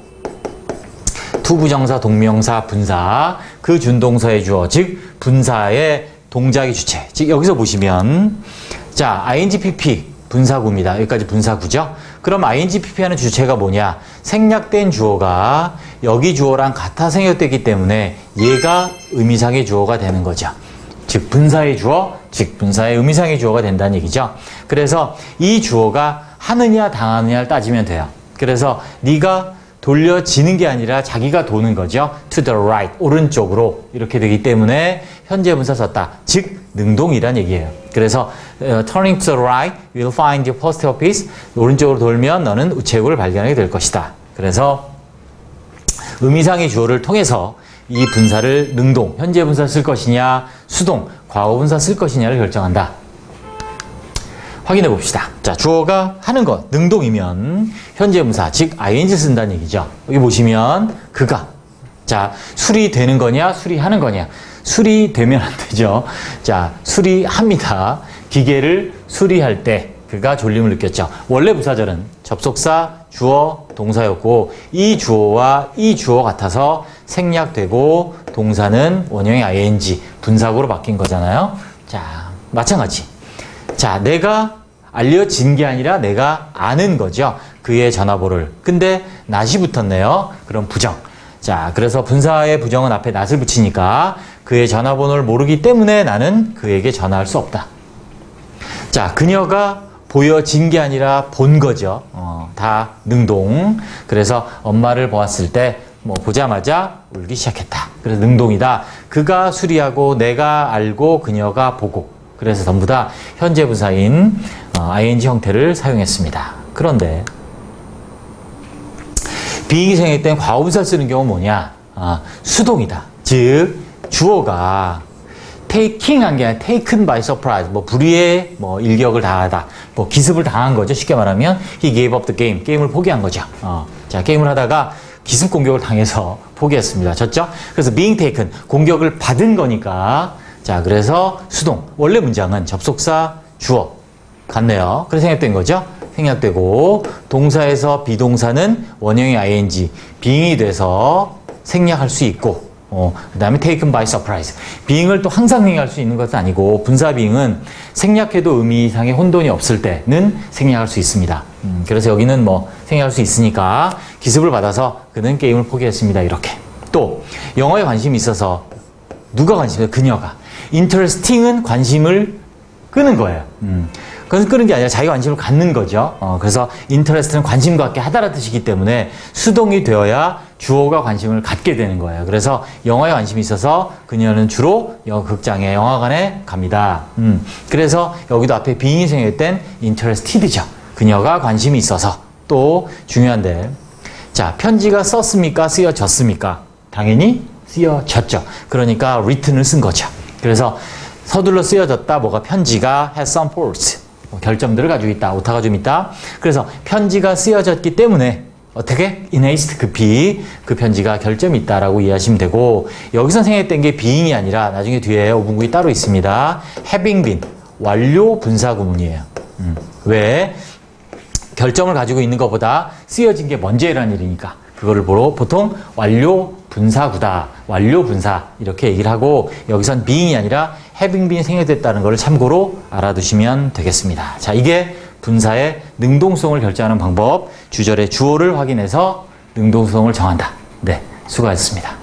투부정사, 동명사, 분사, 그 준동사의 주어, 즉 분사의 동작의 주체. 즉 여기서 보시면 자, 아이엔지피피 분사구입니다. 여기까지 분사구죠. 그럼 아이엔지피피 하는 주체가 뭐냐? 생략된 주어가 여기 주어랑 같아 생략되기 때문에 얘가 의미상의 주어가 되는 거죠. 즉 분사의 주어, 즉 분사의 의미상의 주어가 된다는 얘기죠. 그래서 이 주어가 하느냐 당하느냐를 따지면 돼요. 그래서 네가 돌려지는 게 아니라 자기가 도는 거죠. to the right, 오른쪽으로 이렇게 되기 때문에 현재 분사 썼다. 즉 능동이란 얘기예요. 그래서 uh, turning to the right, you'll find your post office. 오른쪽으로 돌면 너는 우체국을 발견하게 될 것이다. 그래서 의미상의 주어를 통해서 이 분사를 능동, 현재 분사 쓸 것이냐, 수동, 과거 분사 쓸 것이냐를 결정한다. 확인해 봅시다. 자, 주어가 하는 것, 능동이면 현재 분사, 즉 아이엔지 쓴다는 얘기죠. 여기 보시면 그가. 자, 수리되는 거냐, 수리하는 거냐. 수리되면 안 되죠. 자, 수리합니다. 기계를 수리할 때 그가 졸림을 느꼈죠. 원래 부사절은 접속사, 주어, 동사였고 이 주어와 이 주어 같아서 생략되고 동사는 원형의 아이엔지, 분사구로 바뀐 거잖아요. 자, 마찬가지. 자, 내가 알려진 게 아니라 내가 아는 거죠. 그의 전화번호를. 근데 낫이 붙었네요. 그럼 부정. 자, 그래서 분사의 부정은 앞에 낫을 붙이니까 그의 전화번호를 모르기 때문에 나는 그에게 전화할 수 없다. 자, 그녀가 보여진 게 아니라 본 거죠. 어, 다 능동. 그래서 엄마를 보았을 때 뭐 보자마자 울기 시작했다. 그래서 능동이다. 그가 수리하고 내가 알고 그녀가 보고. 그래서 전부 다 현재 분사인 어, 아이엔지 형태를 사용했습니다. 그런데 being이 생략된 과거분사를 쓰는 경우는 뭐냐? 아, 수동이다. 즉 주어가 taking 한 게 아니라 taken by surprise, 뭐 불의의 뭐 일격을 당하다, 뭐 기습을 당한 거죠. 쉽게 말하면 he gave up the game, 게임을 포기한 거죠. 어, 자, 게임을 하다가 기습 공격을 당해서 포기했습니다. 졌죠? 그래서 being taken, 공격을 받은 거니까. 자, 그래서 수동. 원래 문장은 접속사, 주어 같네요. 그래서 생략된 거죠. 생략되고 동사에서 비동사는 원형의 아이엔지, being이 돼서 생략할 수 있고 어, 그 다음에 taken by surprise. being을 또 항상 생략할 수 있는 것은 아니고 분사 being은 생략해도 의미상의 혼돈이 없을 때는 생략할 수 있습니다. 음, 그래서 여기는 뭐 생략할 수 있으니까 기습을 받아서 그는 게임을 포기했습니다. 이렇게. 또 영어에 관심이 있어서 누가 관심이 있어요? 그녀가. interesting은 관심을 끄는 거예요. 음. 그것은 끄는 게 아니라 자기가 관심을 갖는 거죠. 어, 그래서 interest는 관심 갖게 하다라는 뜻이기 때문에 수동이 되어야 주어가 관심을 갖게 되는 거예요. 그래서 영화에 관심이 있어서 그녀는 주로 극장에 영화관에 갑니다. 음, 그래서 여기도 앞에 being이 생략된 interested죠. 그녀가 관심이 있어서. 또 중요한데, 자, 편지가 썼습니까? 쓰여졌습니까? 당연히 쓰여졌죠. 그러니까 written을 쓴 거죠. 그래서 서둘러 쓰여졌다. 뭐가 편지가 has some force. 결점들을 가지고 있다. 오타가 좀 있다. 그래서 편지가 쓰여졌기 때문에 어떻게? in haste, 급히 그 편지가 결점이 있다라고 이해하시면 되고, 여기서 생략된 게 being이 아니라 나중에 뒤에 오분구이 따로 있습니다. having been, 완료 분사 구문이에요. 음. 왜? 결점을 가지고 있는 것보다 쓰여진 게 먼저 일어난 일이니까 그거를 보러 보통 완료 분사구다. 완료 분사 이렇게 얘기를 하고, 여기선 being이 아니라 having been 생략됐다는 걸 참고로 알아두시면 되겠습니다. 자, 이게 분사의 능동성을 결정하는 방법, 주절의 주어를 확인해서 능동성을 정한다. 네, 수고하셨습니다.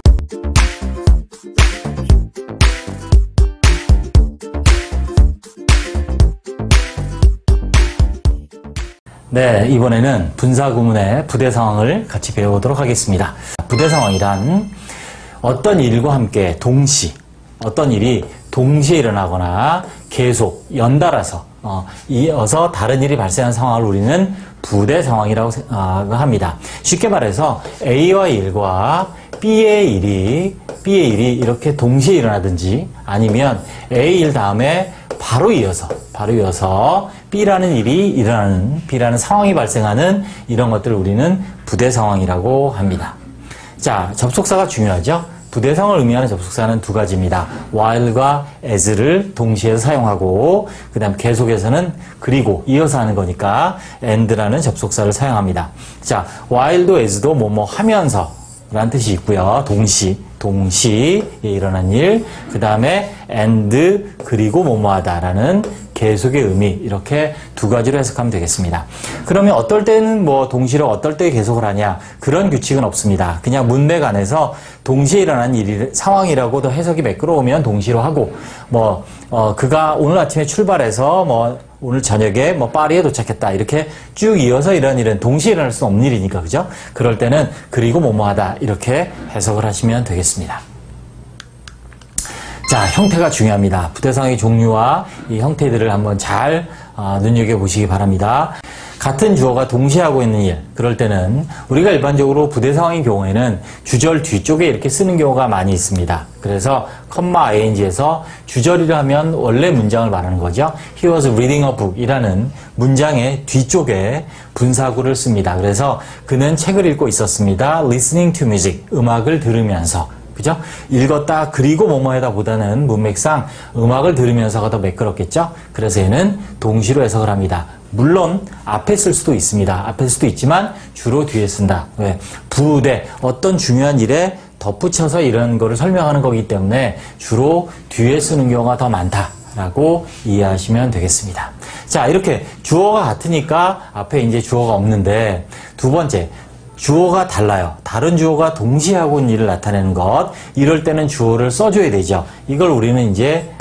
네, 이번에는 분사구문의 부대 상황을 같이 배워보도록 하겠습니다. 부대 상황이란 어떤 일과 함께 동시, 어떤 일이 동시에 일어나거나 계속 연달아서 어, 이어서 다른 일이 발생한 상황을 우리는 부대 상황이라고 어, 합니다. 쉽게 말해서 A와의 일과 B의 일이 B의 일이 이렇게 동시에 일어나든지 아니면 A 일 다음에 바로 이어서 바로 이어서 B라는 일이 일어나는 B라는 상황이 발생하는 이런 것들을 우리는 부대 상황이라고 합니다. 자, 접속사가 중요하죠. 부대 상황을 의미하는 접속사는 두 가지입니다. while과 as를 동시에 사용하고 그 다음 계속해서는 그리고 이어서 하는 거니까 and라는 접속사를 사용합니다. 자, while도 as도 뭐뭐 하면서 라는 뜻이 있고요. 동시, 동시에 일어난 일, 그 다음에 and 그리고 뭐뭐하다라는 계속의 의미, 이렇게 두 가지로 해석하면 되겠습니다. 그러면 어떨 때는 뭐 동시로 어떨 때 계속을 하냐, 그런 규칙은 없습니다. 그냥 문맥 안에서 동시에 일어난 일이 상황이라고도 해석이 매끄러우면 동시로 하고, 뭐 어, 그가 오늘 아침에 출발해서 뭐 오늘 저녁에 뭐 파리에 도착했다, 이렇게 쭉 이어서 이런 일은 동시에 일어날 수 없는 일이니까, 그죠? 그럴 때는 그리고 뭐뭐하다, 이렇게 해석을 하시면 되겠습니다. 자, 형태가 중요합니다. 부대상의 종류와 이 형태들을 한번 잘 어, 눈여겨보시기 바랍니다. 같은 주어가 동시에 하고 있는 일, 그럴 때는 우리가 일반적으로 부대 상황의 경우에는 주절 뒤쪽에 이렇게 쓰는 경우가 많이 있습니다. 그래서 컴마 ing에서 주절이라 하면 원래 문장을 말하는 거죠. He was reading a book 이라는 문장의 뒤쪽에 분사구를 씁니다. 그래서 그는 책을 읽고 있었습니다. Listening to music, 음악을 들으면서. 그죠? 읽었다 그리고 뭐뭐하다 보다는 문맥상 음악을 들으면서가 더 매끄럽겠죠? 그래서 얘는 동시로 해석을 합니다. 물론 앞에 쓸 수도 있습니다. 앞에 쓸 수도 있지만 주로 뒤에 쓴다. 왜? 부대, 어떤 중요한 일에 덧붙여서 이런 거를 설명하는 거기 때문에 주로 뒤에 쓰는 경우가 더 많다라고 이해하시면 되겠습니다. 자, 이렇게 주어가 같으니까 앞에 이제 주어가 없는데, 두 번째, 주어가 달라요. 다른 주어가 동시에 하고 있는 일을 나타내는 것. 이럴 때는 주어를 써줘야 되죠. 이걸 우리는 이제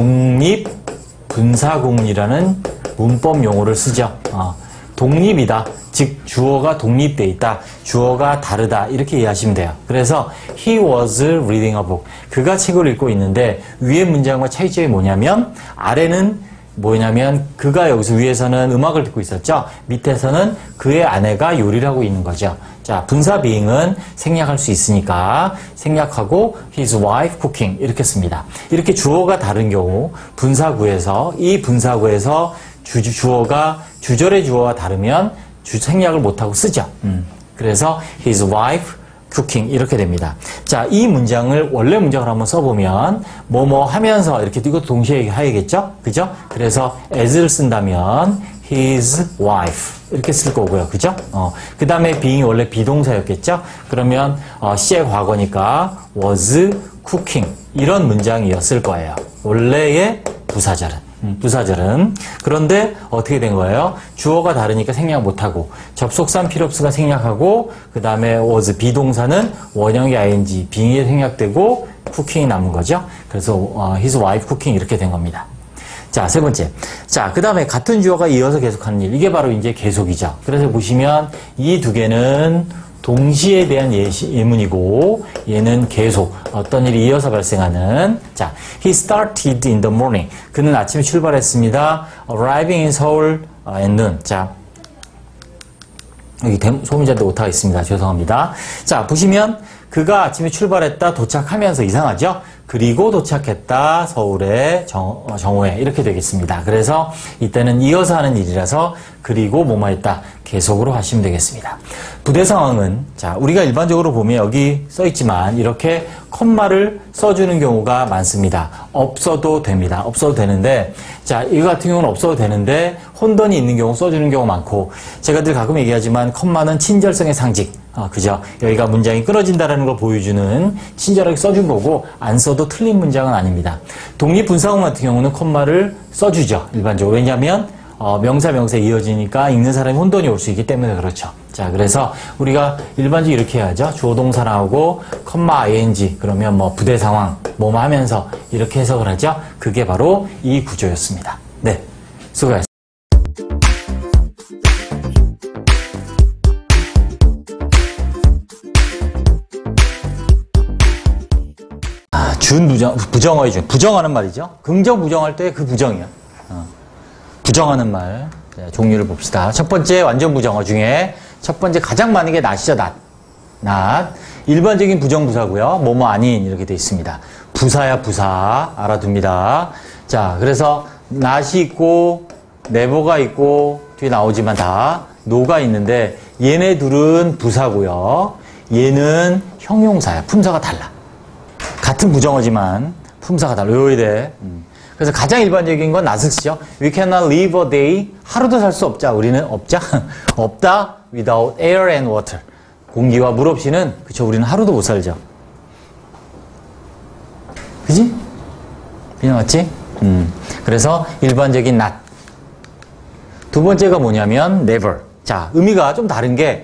독립분사구문이라는 문법 용어를 쓰죠. 어, 독립이다. 즉 주어가 독립되어 있다. 주어가 다르다. 이렇게 이해하시면 돼요. 그래서 he was reading a book. 그가 책을 읽고 있는데 위의 문장과 차이점이 뭐냐면 아래는 뭐냐면 그가 여기서 위에서는 음악을 듣고 있었죠. 밑에서는 그의 아내가 요리를 하고 있는 거죠. 자, 분사 being은 생략할 수 있으니까 생략하고 his wife cooking 이렇게 씁니다. 이렇게 주어가 다른 경우 분사구에서 이 분사구에서 주, 주어가 주절의 주어와 다르면 주 생략을 못하고 쓰죠. 음. 그래서 his wife cooking 이렇게 됩니다. 자, 이 문장을 원래 문장을 한번 써보면 뭐뭐 하면서 이렇게 이것도 동시에 해야겠죠? 그죠? 그래서 as를 쓴다면 his wife 이렇게 쓸 거고요. 그죠? 어, 그 다음에 being이 원래 비동사였겠죠? 그러면 어, C의 과거니까 was cooking 이런 문장이었을 거예요. 원래의 부사절은. 음, 부사절은. 그런데 어떻게 된 거예요? 주어가 다르니까 생략 못하고 접속사는 필요 없으니까 생략하고 그 다음에 was 비동사는 원형의 ing, 빙의에 생략되고 cooking이 남은 거죠. 그래서 어, his wife cooking 이렇게 된 겁니다. 자, 세 번째. 자, 그 다음에 같은 주어가 이어서 계속하는 일. 이게 바로 이제 계속이죠. 그래서 보시면 이 두 개는 동시에 대한 예시, 예문이고 얘는 계속 어떤 일이 이어서 발생하는. 자, he started in the morning. 그는 아침에 출발했습니다. arriving in Seoul at noon. 자, 여기 소문자도 오타가 있습니다. 죄송합니다. 자, 보시면 그가 아침에 출발했다 도착하면서 이상하죠? 그리고 도착했다 서울의 정, 정오에 이렇게 되겠습니다. 그래서 이때는 이어서 하는 일이라서 그리고 뭐뭐 했다 계속으로 하시면 되겠습니다. 부대 상황은 자 우리가 일반적으로 보면 여기 써 있지만 이렇게 콤마를 써주는 경우가 많습니다. 없어도 됩니다. 없어도 되는데 자 이거 같은 경우는 없어도 되는데 혼돈이 있는 경우 써주는 경우 많고 제가 늘 가끔 얘기하지만 콤마는 친절성의 상징. 아, 그죠? 여기가 문장이 끊어진다는 걸 보여주는 친절하게 써준 거고 안 써도 틀린 문장은 아닙니다. 독립분사구문 같은 경우는 콤마를 써주죠. 일반적으로. 왜냐하면 어, 명사 명사 이어지니까 읽는 사람이 혼돈이 올 수 있기 때문에 그렇죠. 자, 그래서 우리가 일반적으로 이렇게 해야죠. 주어 동사 나오고 컴마 ing 그러면 뭐 부대 상황 뭐뭐 하면서 이렇게 해석을 하죠. 그게 바로 이 구조였습니다. 네, 수고하셨습니다. 준 부정, 부정어의 준. 부정하는 말이죠. 긍정, 부정할 때 그 부정이야. 어. 부정하는 말. 자, 종류를 봅시다. 첫 번째 완전 부정어 중에 첫 번째 가장 많은 게 not이죠, not. not. 일반적인 부정부사고요. 뭐뭐 아닌 이렇게 돼 있습니다. 부사야 부사. 알아둡니다. 자, 그래서 not이 있고 never가 있고 뒤에 나오지만 다 no가 있는데 얘네 둘은 부사고요. 얘는 형용사야. 품사가 달라. 같은 부정어지만 품사가 달라. 외워야 돼. 음. 그래서 가장 일반적인 건 not을 쓰죠. We cannot live a day. 하루도 살 수 없자. 우리는 없자. 없다. Without air and water. 공기와 물 없이는 그쵸. 우리는 하루도 못 살죠. 그지? 그냥 맞지? 음. 그래서 일반적인 not. 두 번째가 뭐냐면 never. 자, 의미가 좀 다른 게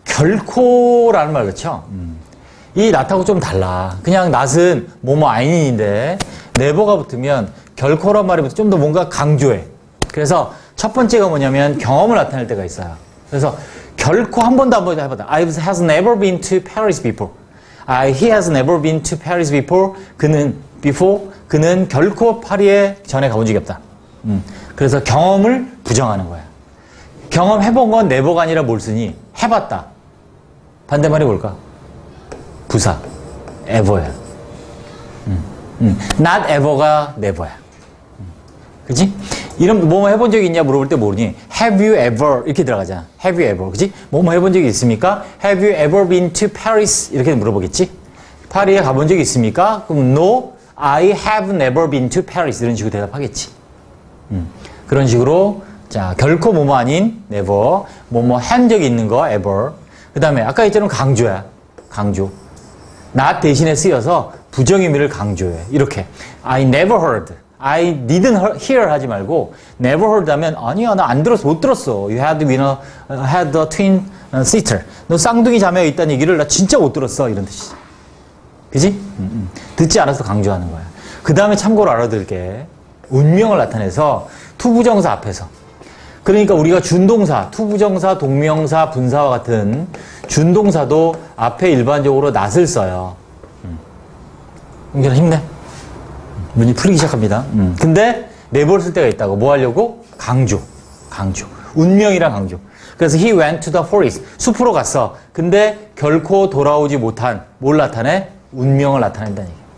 결코라는 말 그렇죠? 음. 이 not하고 좀 달라. 그냥 not은 뭐뭐 아닌인데 never가 붙으면 결코란 말이 붙으면 좀 더 뭔가 강조해. 그래서 첫 번째가 뭐냐면 경험을 나타낼 때가 있어요. 그래서 결코 한 번도 한 번도 해봤다. I has never been to Paris before. I, he has never been to Paris before. 그는 before 그는 결코 파리에 전에 가본 적이 없다. 음. 그래서 경험을 부정하는 거야. 경험해본 건 never가 아니라 뭘 쓰니? 해봤다. 반대말이 뭘까? 부사. ever야. 음. 음. not ever가 never야. 음. 그치? 이런 뭐뭐 해본 적이 있냐 물어볼 때 모르니 have you ever 이렇게 들어가잖아. have you ever. 그치? 뭐뭐 해본 적이 있습니까? have you ever been to Paris? 이렇게 물어보겠지? 파리에 가본 적이 있습니까? 그럼 no, I have never been to Paris. 이런 식으로 대답하겠지. 음. 그런 식으로 자 결코 뭐뭐 아닌 never, 뭐뭐 한 적이 있는 거 ever. 그 다음에 아까 했잖아 강조야. 강조. not 대신에 쓰여서 부정 의미를 강조해. 이렇게 I never heard. I didn't hear 하지 말고 never heard 하면 아니야 나 안 들었어 못 들었어. You had been a, had a twin sister. 너 쌍둥이 자매가 있다는 얘기를 나 진짜 못 들었어. 이런 뜻이지. 그지? 음, 음. 듣지 않아서 강조하는 거야. 그 다음에 참고로 알아둘게. 운명을 나타내서 투부정사 앞에서. 그러니까 우리가 준동사, 투부정사, 동명사, 분사와 같은 준동사도 앞에 일반적으로 not을 써요. 음. 은결아 힘내. 문이 풀리기 시작합니다. 음. 근데 never 쓸 때가 있다고. 뭐 하려고? 강조. 강조. 운명이랑 강조. 그래서 he went to the forest. 숲으로 갔어. 근데 결코 돌아오지 못한 뭘 나타내? 운명을 나타낸다는 얘기야.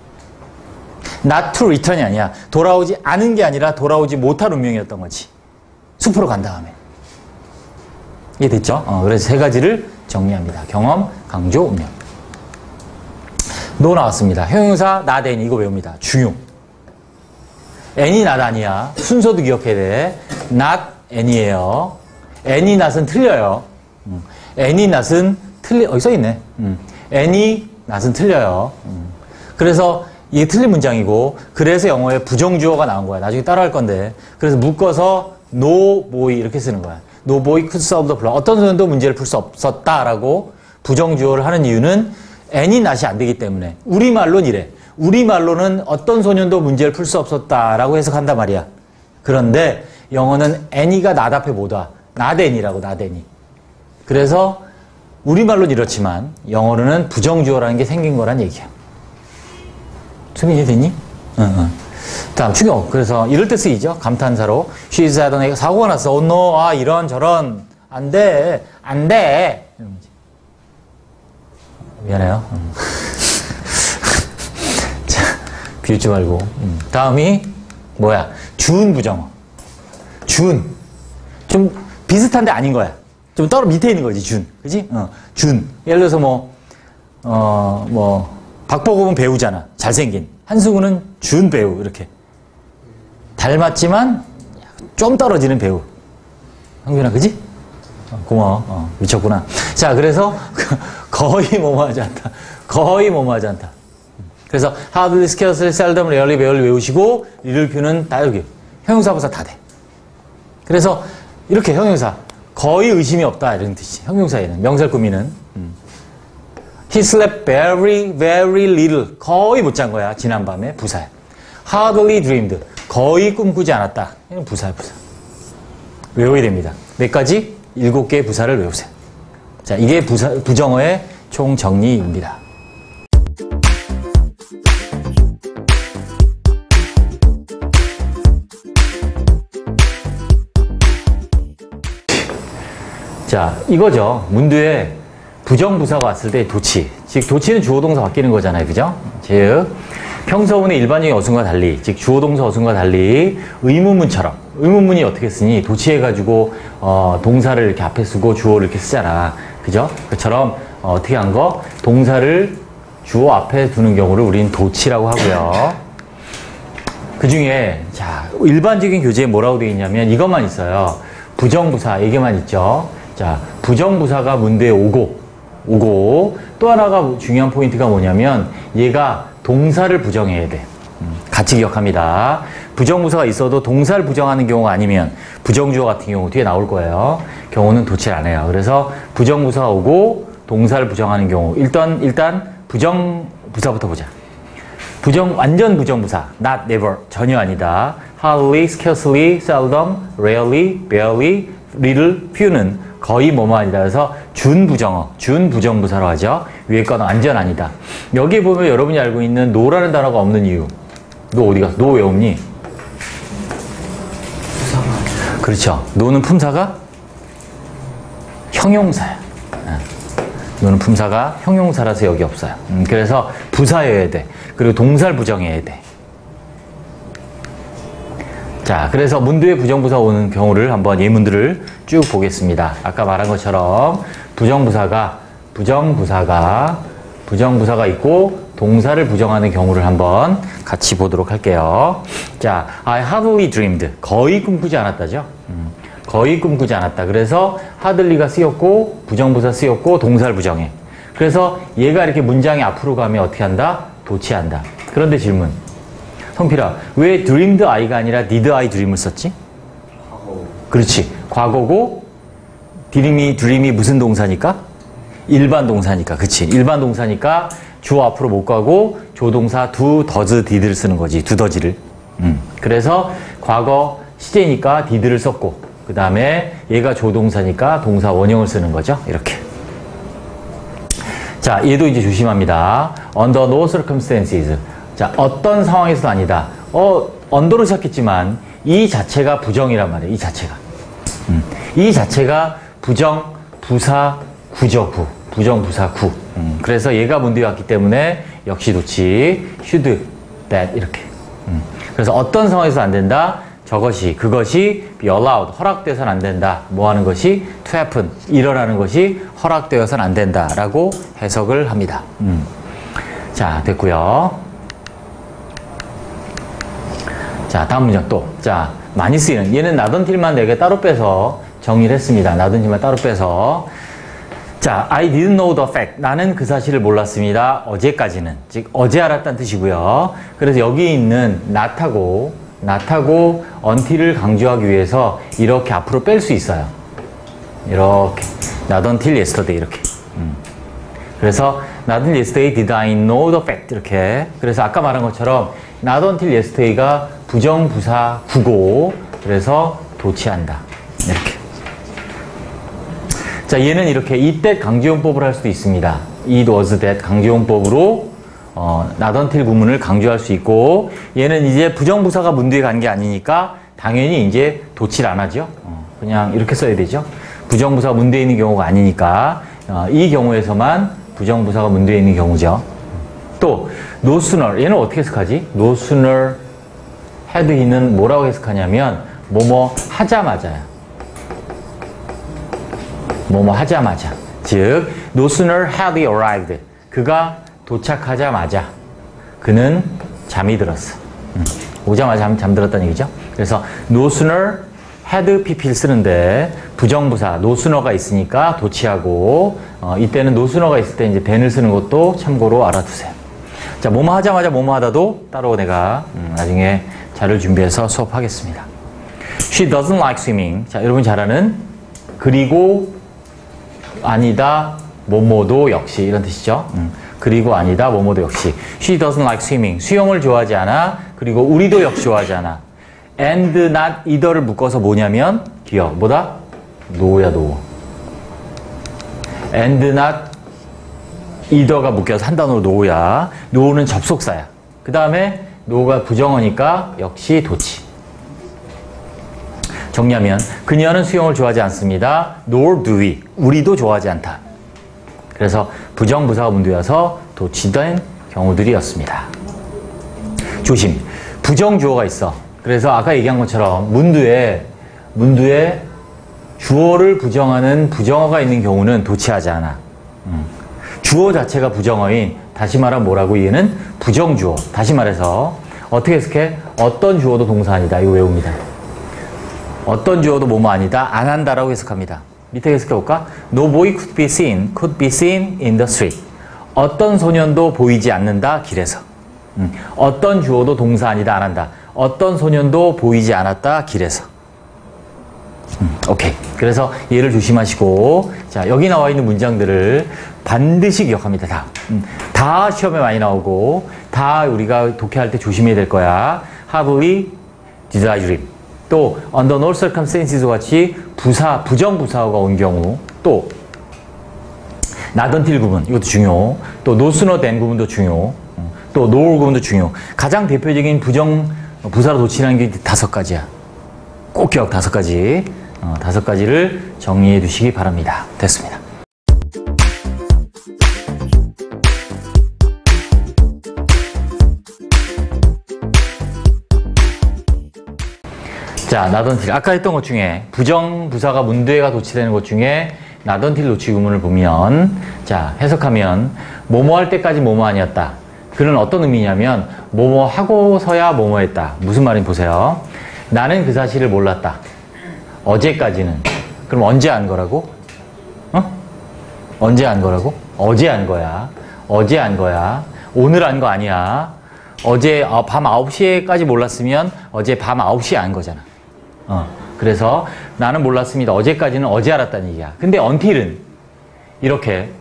not to return이 아니야. 돌아오지 않은 게 아니라 돌아오지 못할 운명이었던 거지. 숲으로 간 다음에. 이해됐죠? 어, 그래서 세 가지를 정리합니다. 경험, 강조, 운명. no 나왔습니다. 형용사 not any 이거 외웁니다. 중요. any not 아니야. 순서도 기억해야 돼. not any예요. any not은 틀려요. 음. any not은 틀리 여기 써있네. 음. any not은 틀려요. 음. 그래서 이게 틀린 문장이고 그래서 영어에 부정주어가 나온 거야. 나중에 따라할 건데. 그래서 묶어서 no boy 이렇게 쓰는 거야. No boy could solve the problem. 어떤 소년도 문제를 풀 수 없었다라고 부정주어를 하는 이유는 any not이 안 되기 때문에. 우리말로는 이래. 우리말로는 어떤 소년도 문제를 풀 수 없었다라고 해석한단 말이야. 그런데 영어는 any가 not 앞에 못 와. not any라고 not any. 그래서 우리말로는 이렇지만 영어로는 부정주어라는 게 생긴 거란 얘기야. 수빈 이해됐니? 응, 응. 다음, 추경. 그래서 이럴 때 쓰이죠. 감탄사로. She's had an 사고가 났어. Oh no, 아, 이런, 저런. 안 돼. 안 돼. 미안해요. 음. 자, 비웃지 말고. 음. 다음이, 뭐야. 준 부정어. 준. 좀 비슷한데 아닌 거야. 좀 따로 밑에 있는 거지, 준. 그지? 어, 준. 예를 들어서 뭐, 어, 뭐, 박보검은 배우잖아. 잘생긴. 한승우는 준 배우. 이렇게. 닮았지만 좀 떨어지는 배우. 한균아, 그지? 어, 고마워. 어, 미쳤구나. 자, 그래서 거의 뭐뭐하지 않다. 거의 뭐뭐하지 않다. 그래서 hardly, scarcely, seldom, rarely, rarely 외우시고 리를표는 다 여기. 형용사, 부사 다 돼. 그래서 이렇게 형용사. 거의 의심이 없다. 이런 뜻이지. 형용사에는. 명살 꾸미는. 음. He slept very, very little. 거의 못 잔 거야. 지난밤에 부사야. Hardly dreamed. 거의 꿈꾸지 않았다. 이건 부사야, 부사. 외워야 됩니다. 몇 가지? 일곱 개의 부사를 외우세요. 자, 이게 부사, 부정어의 총 정리입니다. 자, 이거죠. 문두에 부정부사가 왔을 때 도치. 즉, 도치는 주어동사 바뀌는 거잖아요. 그죠? 즉, 평서문의 일반적인 어순과 달리, 즉, 주어동사 어순과 달리 의문문처럼, 의문문이 어떻게 쓰니? 도치해가지고, 어, 동사를 이렇게 앞에 쓰고 주어를 이렇게 쓰잖아. 그죠? 그처럼, 어, 어떻게 한 거? 동사를 주어 앞에 두는 경우를 우리는 도치라고 하고요. 그 중에, 자, 일반적인 교재에 뭐라고 되어 있냐면 이것만 있어요. 부정부사, 얘기만 있죠. 자, 부정부사가 문두에 오고, 오고, 또 하나가 중요한 포인트가 뭐냐면 얘가 동사를 부정해야 돼. 같이 기억합니다. 부정부사가 있어도 동사를 부정하는 경우가 아니면 부정주어 같은 경우 뒤에 나올 거예요. 경우는 도치를 안 해요. 그래서 부정부사가 오고 동사를 부정하는 경우. 일단, 일단 부정부사부터 보자. 부정, 완전 부정부사. not, never. 전혀 아니다. hardly, scarcely, seldom, rarely, barely, little, few는 거의 뭐뭐 아니다. 그래서 준부정어, 준부정부사로 하죠. 위에 거는 완전 아니다. 여기 보면 여러분이 알고 있는 no라는 단어가 없는 이유. no 어디가? no 왜 없니? 그렇죠. no는 품사가 형용사야. no는 품사가 형용사라서 여기 없어요. 음, 그래서 부사여야 돼. 그리고 동사를 부정해야 돼. 자, 그래서 문두에 부정부사 오는 경우를 한번 예문들을 쭉 보겠습니다. 아까 말한 것처럼 부정부사가 부정부사가 부정부사가 있고 동사를 부정하는 경우를 한번 같이 보도록 할게요. 자, I hardly dreamed. 거의 꿈꾸지 않았다죠. 음, 거의 꿈꾸지 않았다. 그래서 hardly가 쓰였고 부정부사 쓰였고 동사를 부정해. 그래서 얘가 이렇게 문장이 앞으로 가면 어떻게 한다? 도치한다. 그런데 질문. 성필아, 왜 dreamed I가 아니라 did I dream을 썼지? 과거. 그렇지. 과거고 dream이, dream이 무슨 동사니까? 일반 동사니까. 그치. 일반 동사니까 주어 앞으로 못 가고 조동사 do, does, did를 쓰는 거지. do, does를. 음. 그래서 과거 시제니까 did를 썼고 그 다음에 얘가 조동사니까 동사 원형을 쓰는 거죠. 이렇게. 자, 얘도 이제 조심합니다. under no circumstances. 자, 어떤 상황에서도 아니다. 어, 언더로 시작했지만 이 자체가 부정이란 말이에요. 이 자체가. 음. 이 자체가 부정, 부사, 구죠. 구. 부정, 부사, 구. 음. 그래서 얘가 문두에 왔기 때문에 역시 도치. should, that 이렇게. 음. 그래서 어떤 상황에서 안 된다. 저것이, 그것이 be allowed. 허락되어서는 안 된다. 뭐 하는 것이 to happen. 일어나는 것이 허락되어서는 안 된다. 라고 해석을 합니다. 음. 자, 됐고요. 자, 다음 문장 또. 자, 많이 쓰이는. 얘는 나던틸만 네 개 따로 빼서 정리를 했습니다. 나던틸만 따로 빼서. 자, I didn't know the fact. 나는 그 사실을 몰랐습니다. 어제까지는. 즉, 어제 알았다는 뜻이고요. 그래서 여기 있는 not하고, not하고 until을 강조하기 위해서 이렇게 앞으로 뺄 수 있어요. 이렇게. not until yesterday. 이렇게. 음. 그래서 not until yesterday did I know the fact. 이렇게. 그래서 아까 말한 것처럼 not until yesterday가 부정부사 구고 그래서 도치한다. 이렇게. 자, 얘는 이렇게 이때 강조용법을 할 수도 있습니다. it was that 강조용법으로 어, not until 구문을 강조할 수 있고 얘는 이제 부정부사가 문두에 간 게 아니니까 당연히 이제 도치를 안 하죠. 어, 그냥 이렇게 써야 되죠. 부정부사가 문두에 있는 경우가 아니니까 어, 이 경우에서만 부정부사가 문두에 있는 경우죠. 또 no sooner 얘는 어떻게 해석하지? no sooner had he는 뭐라고 해석하냐면 뭐뭐 하자마자야. 뭐뭐 하자마자. 즉 no sooner had he arrived. 그가 도착하자마자 그는 잠이 들었어. 음. 오자마자 잠, 잠들었다는 얘기죠. 그래서 no sooner had pp를 쓰는데 부정부사 no sooner가 있으니까 도치하고 어, 이때는 no sooner가 있을 때 이제 then을 쓰는 것도 참고로 알아두세요. 자, 뭐뭐 하자마자 뭐뭐 하다도 따로 내가 음, 나중에 자료를 준비해서 수업하겠습니다. She doesn't like swimming. 자, 여러분 잘 아는 그리고 아니다 뭐뭐도 역시 이런 뜻이죠. 음, 그리고 아니다 뭐뭐도 역시. She doesn't like swimming. 수영을 좋아하지 않아. 그리고 우리도 역시 좋아하지 않아. And not either를 묶어서 뭐냐면 기억. 뭐다? no야 no. And not either가 묶여서 한 단어로 no야. no는 접속사야. 그 다음에 no가 부정어니까 역시 도치. 정리하면 그녀는 수영을 좋아하지 않습니다. Nor do we. 우리도 좋아하지 않다. 그래서 부정부사가 문두에 와서 도치된 경우들이었습니다. 조심. 부정주어가 있어. 그래서 아까 얘기한 것처럼 문두에 문두에 주어를 부정하는 부정어가 있는 경우는 도치하지 않아. 음. 주어 자체가 부정어인, 다시 말하면 뭐라고? 얘는 부정주어. 다시 말해서 어떻게 해석해? 어떤 주어도 동사 아니다. 이거 외웁니다. 어떤 주어도 뭐뭐 아니다. 안 한다라고 해석합니다. 밑에 해석해볼까? No boy could be seen, could be seen in the street. 어떤 소년도 보이지 않는다. 길에서. 음. 어떤 주어도 동사 아니다. 안 한다. 어떤 소년도 보이지 않았다. 길에서. 음, 오케이. 그래서 얘를 조심하시고, 자, 여기 나와 있는 문장들을 반드시 기억합니다. 다. 음, 다 시험에 많이 나오고, 다 우리가 독해할 때 조심해야 될 거야. Hardly desirable. 또, under no circumstances 같이 부사, 부정부사어가 온 경우, 또, not until 구문, 이것도 중요. 또, no sooner than 구문도 중요. 또, nor 구문도 중요. 가장 대표적인 부정, 부사로 도치라는 게 다섯 가지야. 꼭 기억 다섯 가지. 어, 다섯 가지를 정리해 두시기 바랍니다. 됐습니다. 자, 나던틸. 아까 했던 것 중에 부정부사가 문두에가 도치되는 것 중에 나던틸 도치 구문을 보면, 자, 해석하면 뭐뭐 할 때까지 뭐뭐 아니었다. 그는 어떤 의미냐면 뭐뭐 하고서야 뭐뭐 했다. 무슨 말인지 보세요. 나는 그 사실을 몰랐다. 어제까지는. 그럼 언제 안 거라고? 어? 언제 안 거라고? 어제 안 거야. 어제 안 거야. 오늘 안 거 아니야. 어제 밤 아홉 시에까지 몰랐으면 어제 밤 아홉 시에 안 거잖아. 어. 그래서 나는 몰랐습니다. 어제까지는 어제 알았다는 얘기야. 근데 until은 이렇게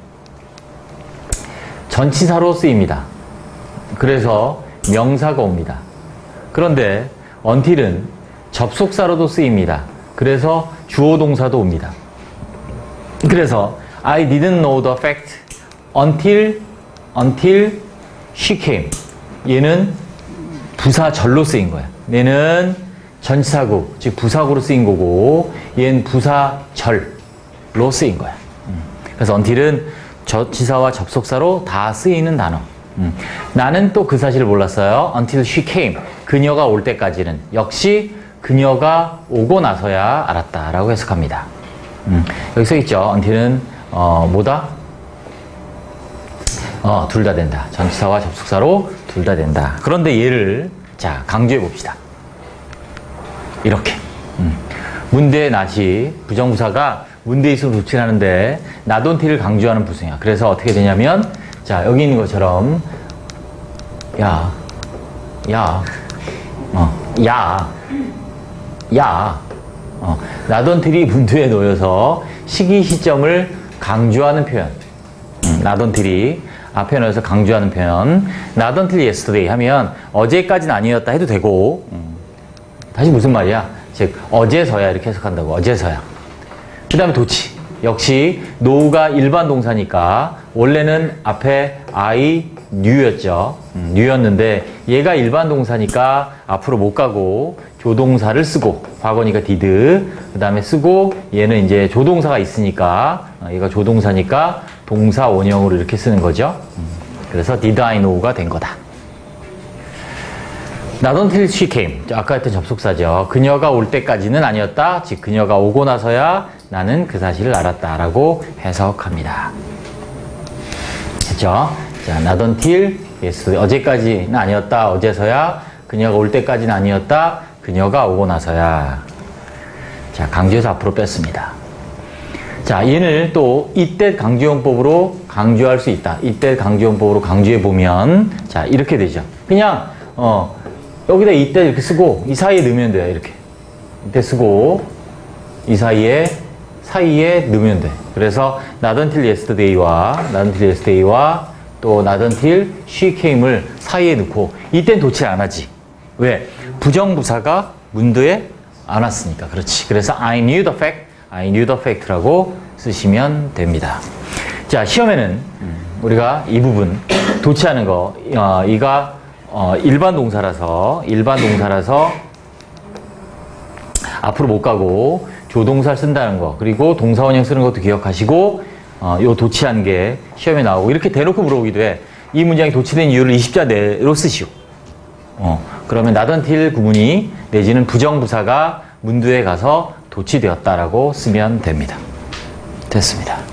전치사로 쓰입니다. 그래서 명사가 옵니다. 그런데 until은 접속사로도 쓰입니다. 그래서 주어 동사도 옵니다. 그래서 I didn't know the fact until until she came. 얘는 부사절로 쓰인 거야. 얘는 전치사구, 즉 부사구로 쓰인 거고, 얘는 부사절로 쓰인 거야. 그래서 until은 전치사와 접속사로 다 쓰이는 단어. 나는 또 그 사실을 몰랐어요. until she came. 그녀가 올 때까지는. 역시 그녀가 오고 나서야 알았다라고 해석합니다. 음, 여기 써 있죠. until은 어, 뭐다? 어, 둘 다 된다. 전치사와 접속사로 둘 다 된다. 그런데 얘를 자 강조해 봅시다. 이렇게 음, 문대의 낫이 부정부사가 문대에 있으면 도치하는데 not until을 강조하는 부승이야. 그래서 어떻게 되냐면 자 여기 있는 것처럼 야, 야, 어, 야. 야, 어, not until이 문두에 놓여서 시기, 시점을 강조하는 표현. 음, not until이 앞에 놓여서 강조하는 표현. not until yesterday 하면 어제까지는 아니었다 해도 되고, 음, 다시 무슨 말이야? 즉, 어제서야 이렇게 해석한다고. 어제서야. 그 다음에 도치. 역시 know가 일반 동사니까 원래는 앞에 I knew였죠. 음, knew였는데 얘가 일반 동사니까 앞으로 못 가고 조동사를 쓰고 과거니까 did 그 다음에 쓰고 얘는 이제 조동사가 있으니까 얘가 조동사니까 동사 원형으로 이렇게 쓰는 거죠. 음, 그래서 did I know가 된 거다. Not until she came. 아까 했던 접속사죠. 그녀가 올 때까지는 아니었다. 즉 그녀가 오고 나서야 나는 그 사실을 알았다라고 해석합니다. 됐죠? 자, not until yesterday. 어제까지는 아니었다. 어제서야. 그녀가 올 때까지는 아니었다. 그녀가 오고 나서야. 자, 강조해서 앞으로 뺐습니다. 자, 얘는 또 이때 강조용법으로 강조할 수 있다. 이때 강조용법으로 강조해 보면 자, 이렇게 되죠. 그냥 어 여기다 이때 이렇게 쓰고 이 사이에 넣으면 돼요. 이렇게. 이때 쓰고 이 사이에 사이에 넣으면 돼. 그래서 not until yesterday와 not until yesterday와 또 not until she came을 사이에 넣고 이때는 도치 안 하지. 왜? 부정부사가 문두에 안 왔으니까. 그렇지. 그래서 I knew the fact, I knew the fact라고 쓰시면 됩니다. 자, 시험에는 우리가 이 부분 도치하는 거 어, 이가 어, 일반 동사라서 일반 동사라서 앞으로 못 가고 조동사를 쓴다는 거, 그리고 동사원형 쓰는 것도 기억하시고, 어, 요 도치한 게 시험에 나오고, 이렇게 대놓고 물어보기도 해. 이 문장이 도치된 이유를 이십 자 내로 쓰시오. 어, 그러면 not until 구문이 내지는 부정부사가 문두에 가서 도치되었다라고 쓰면 됩니다. 됐습니다.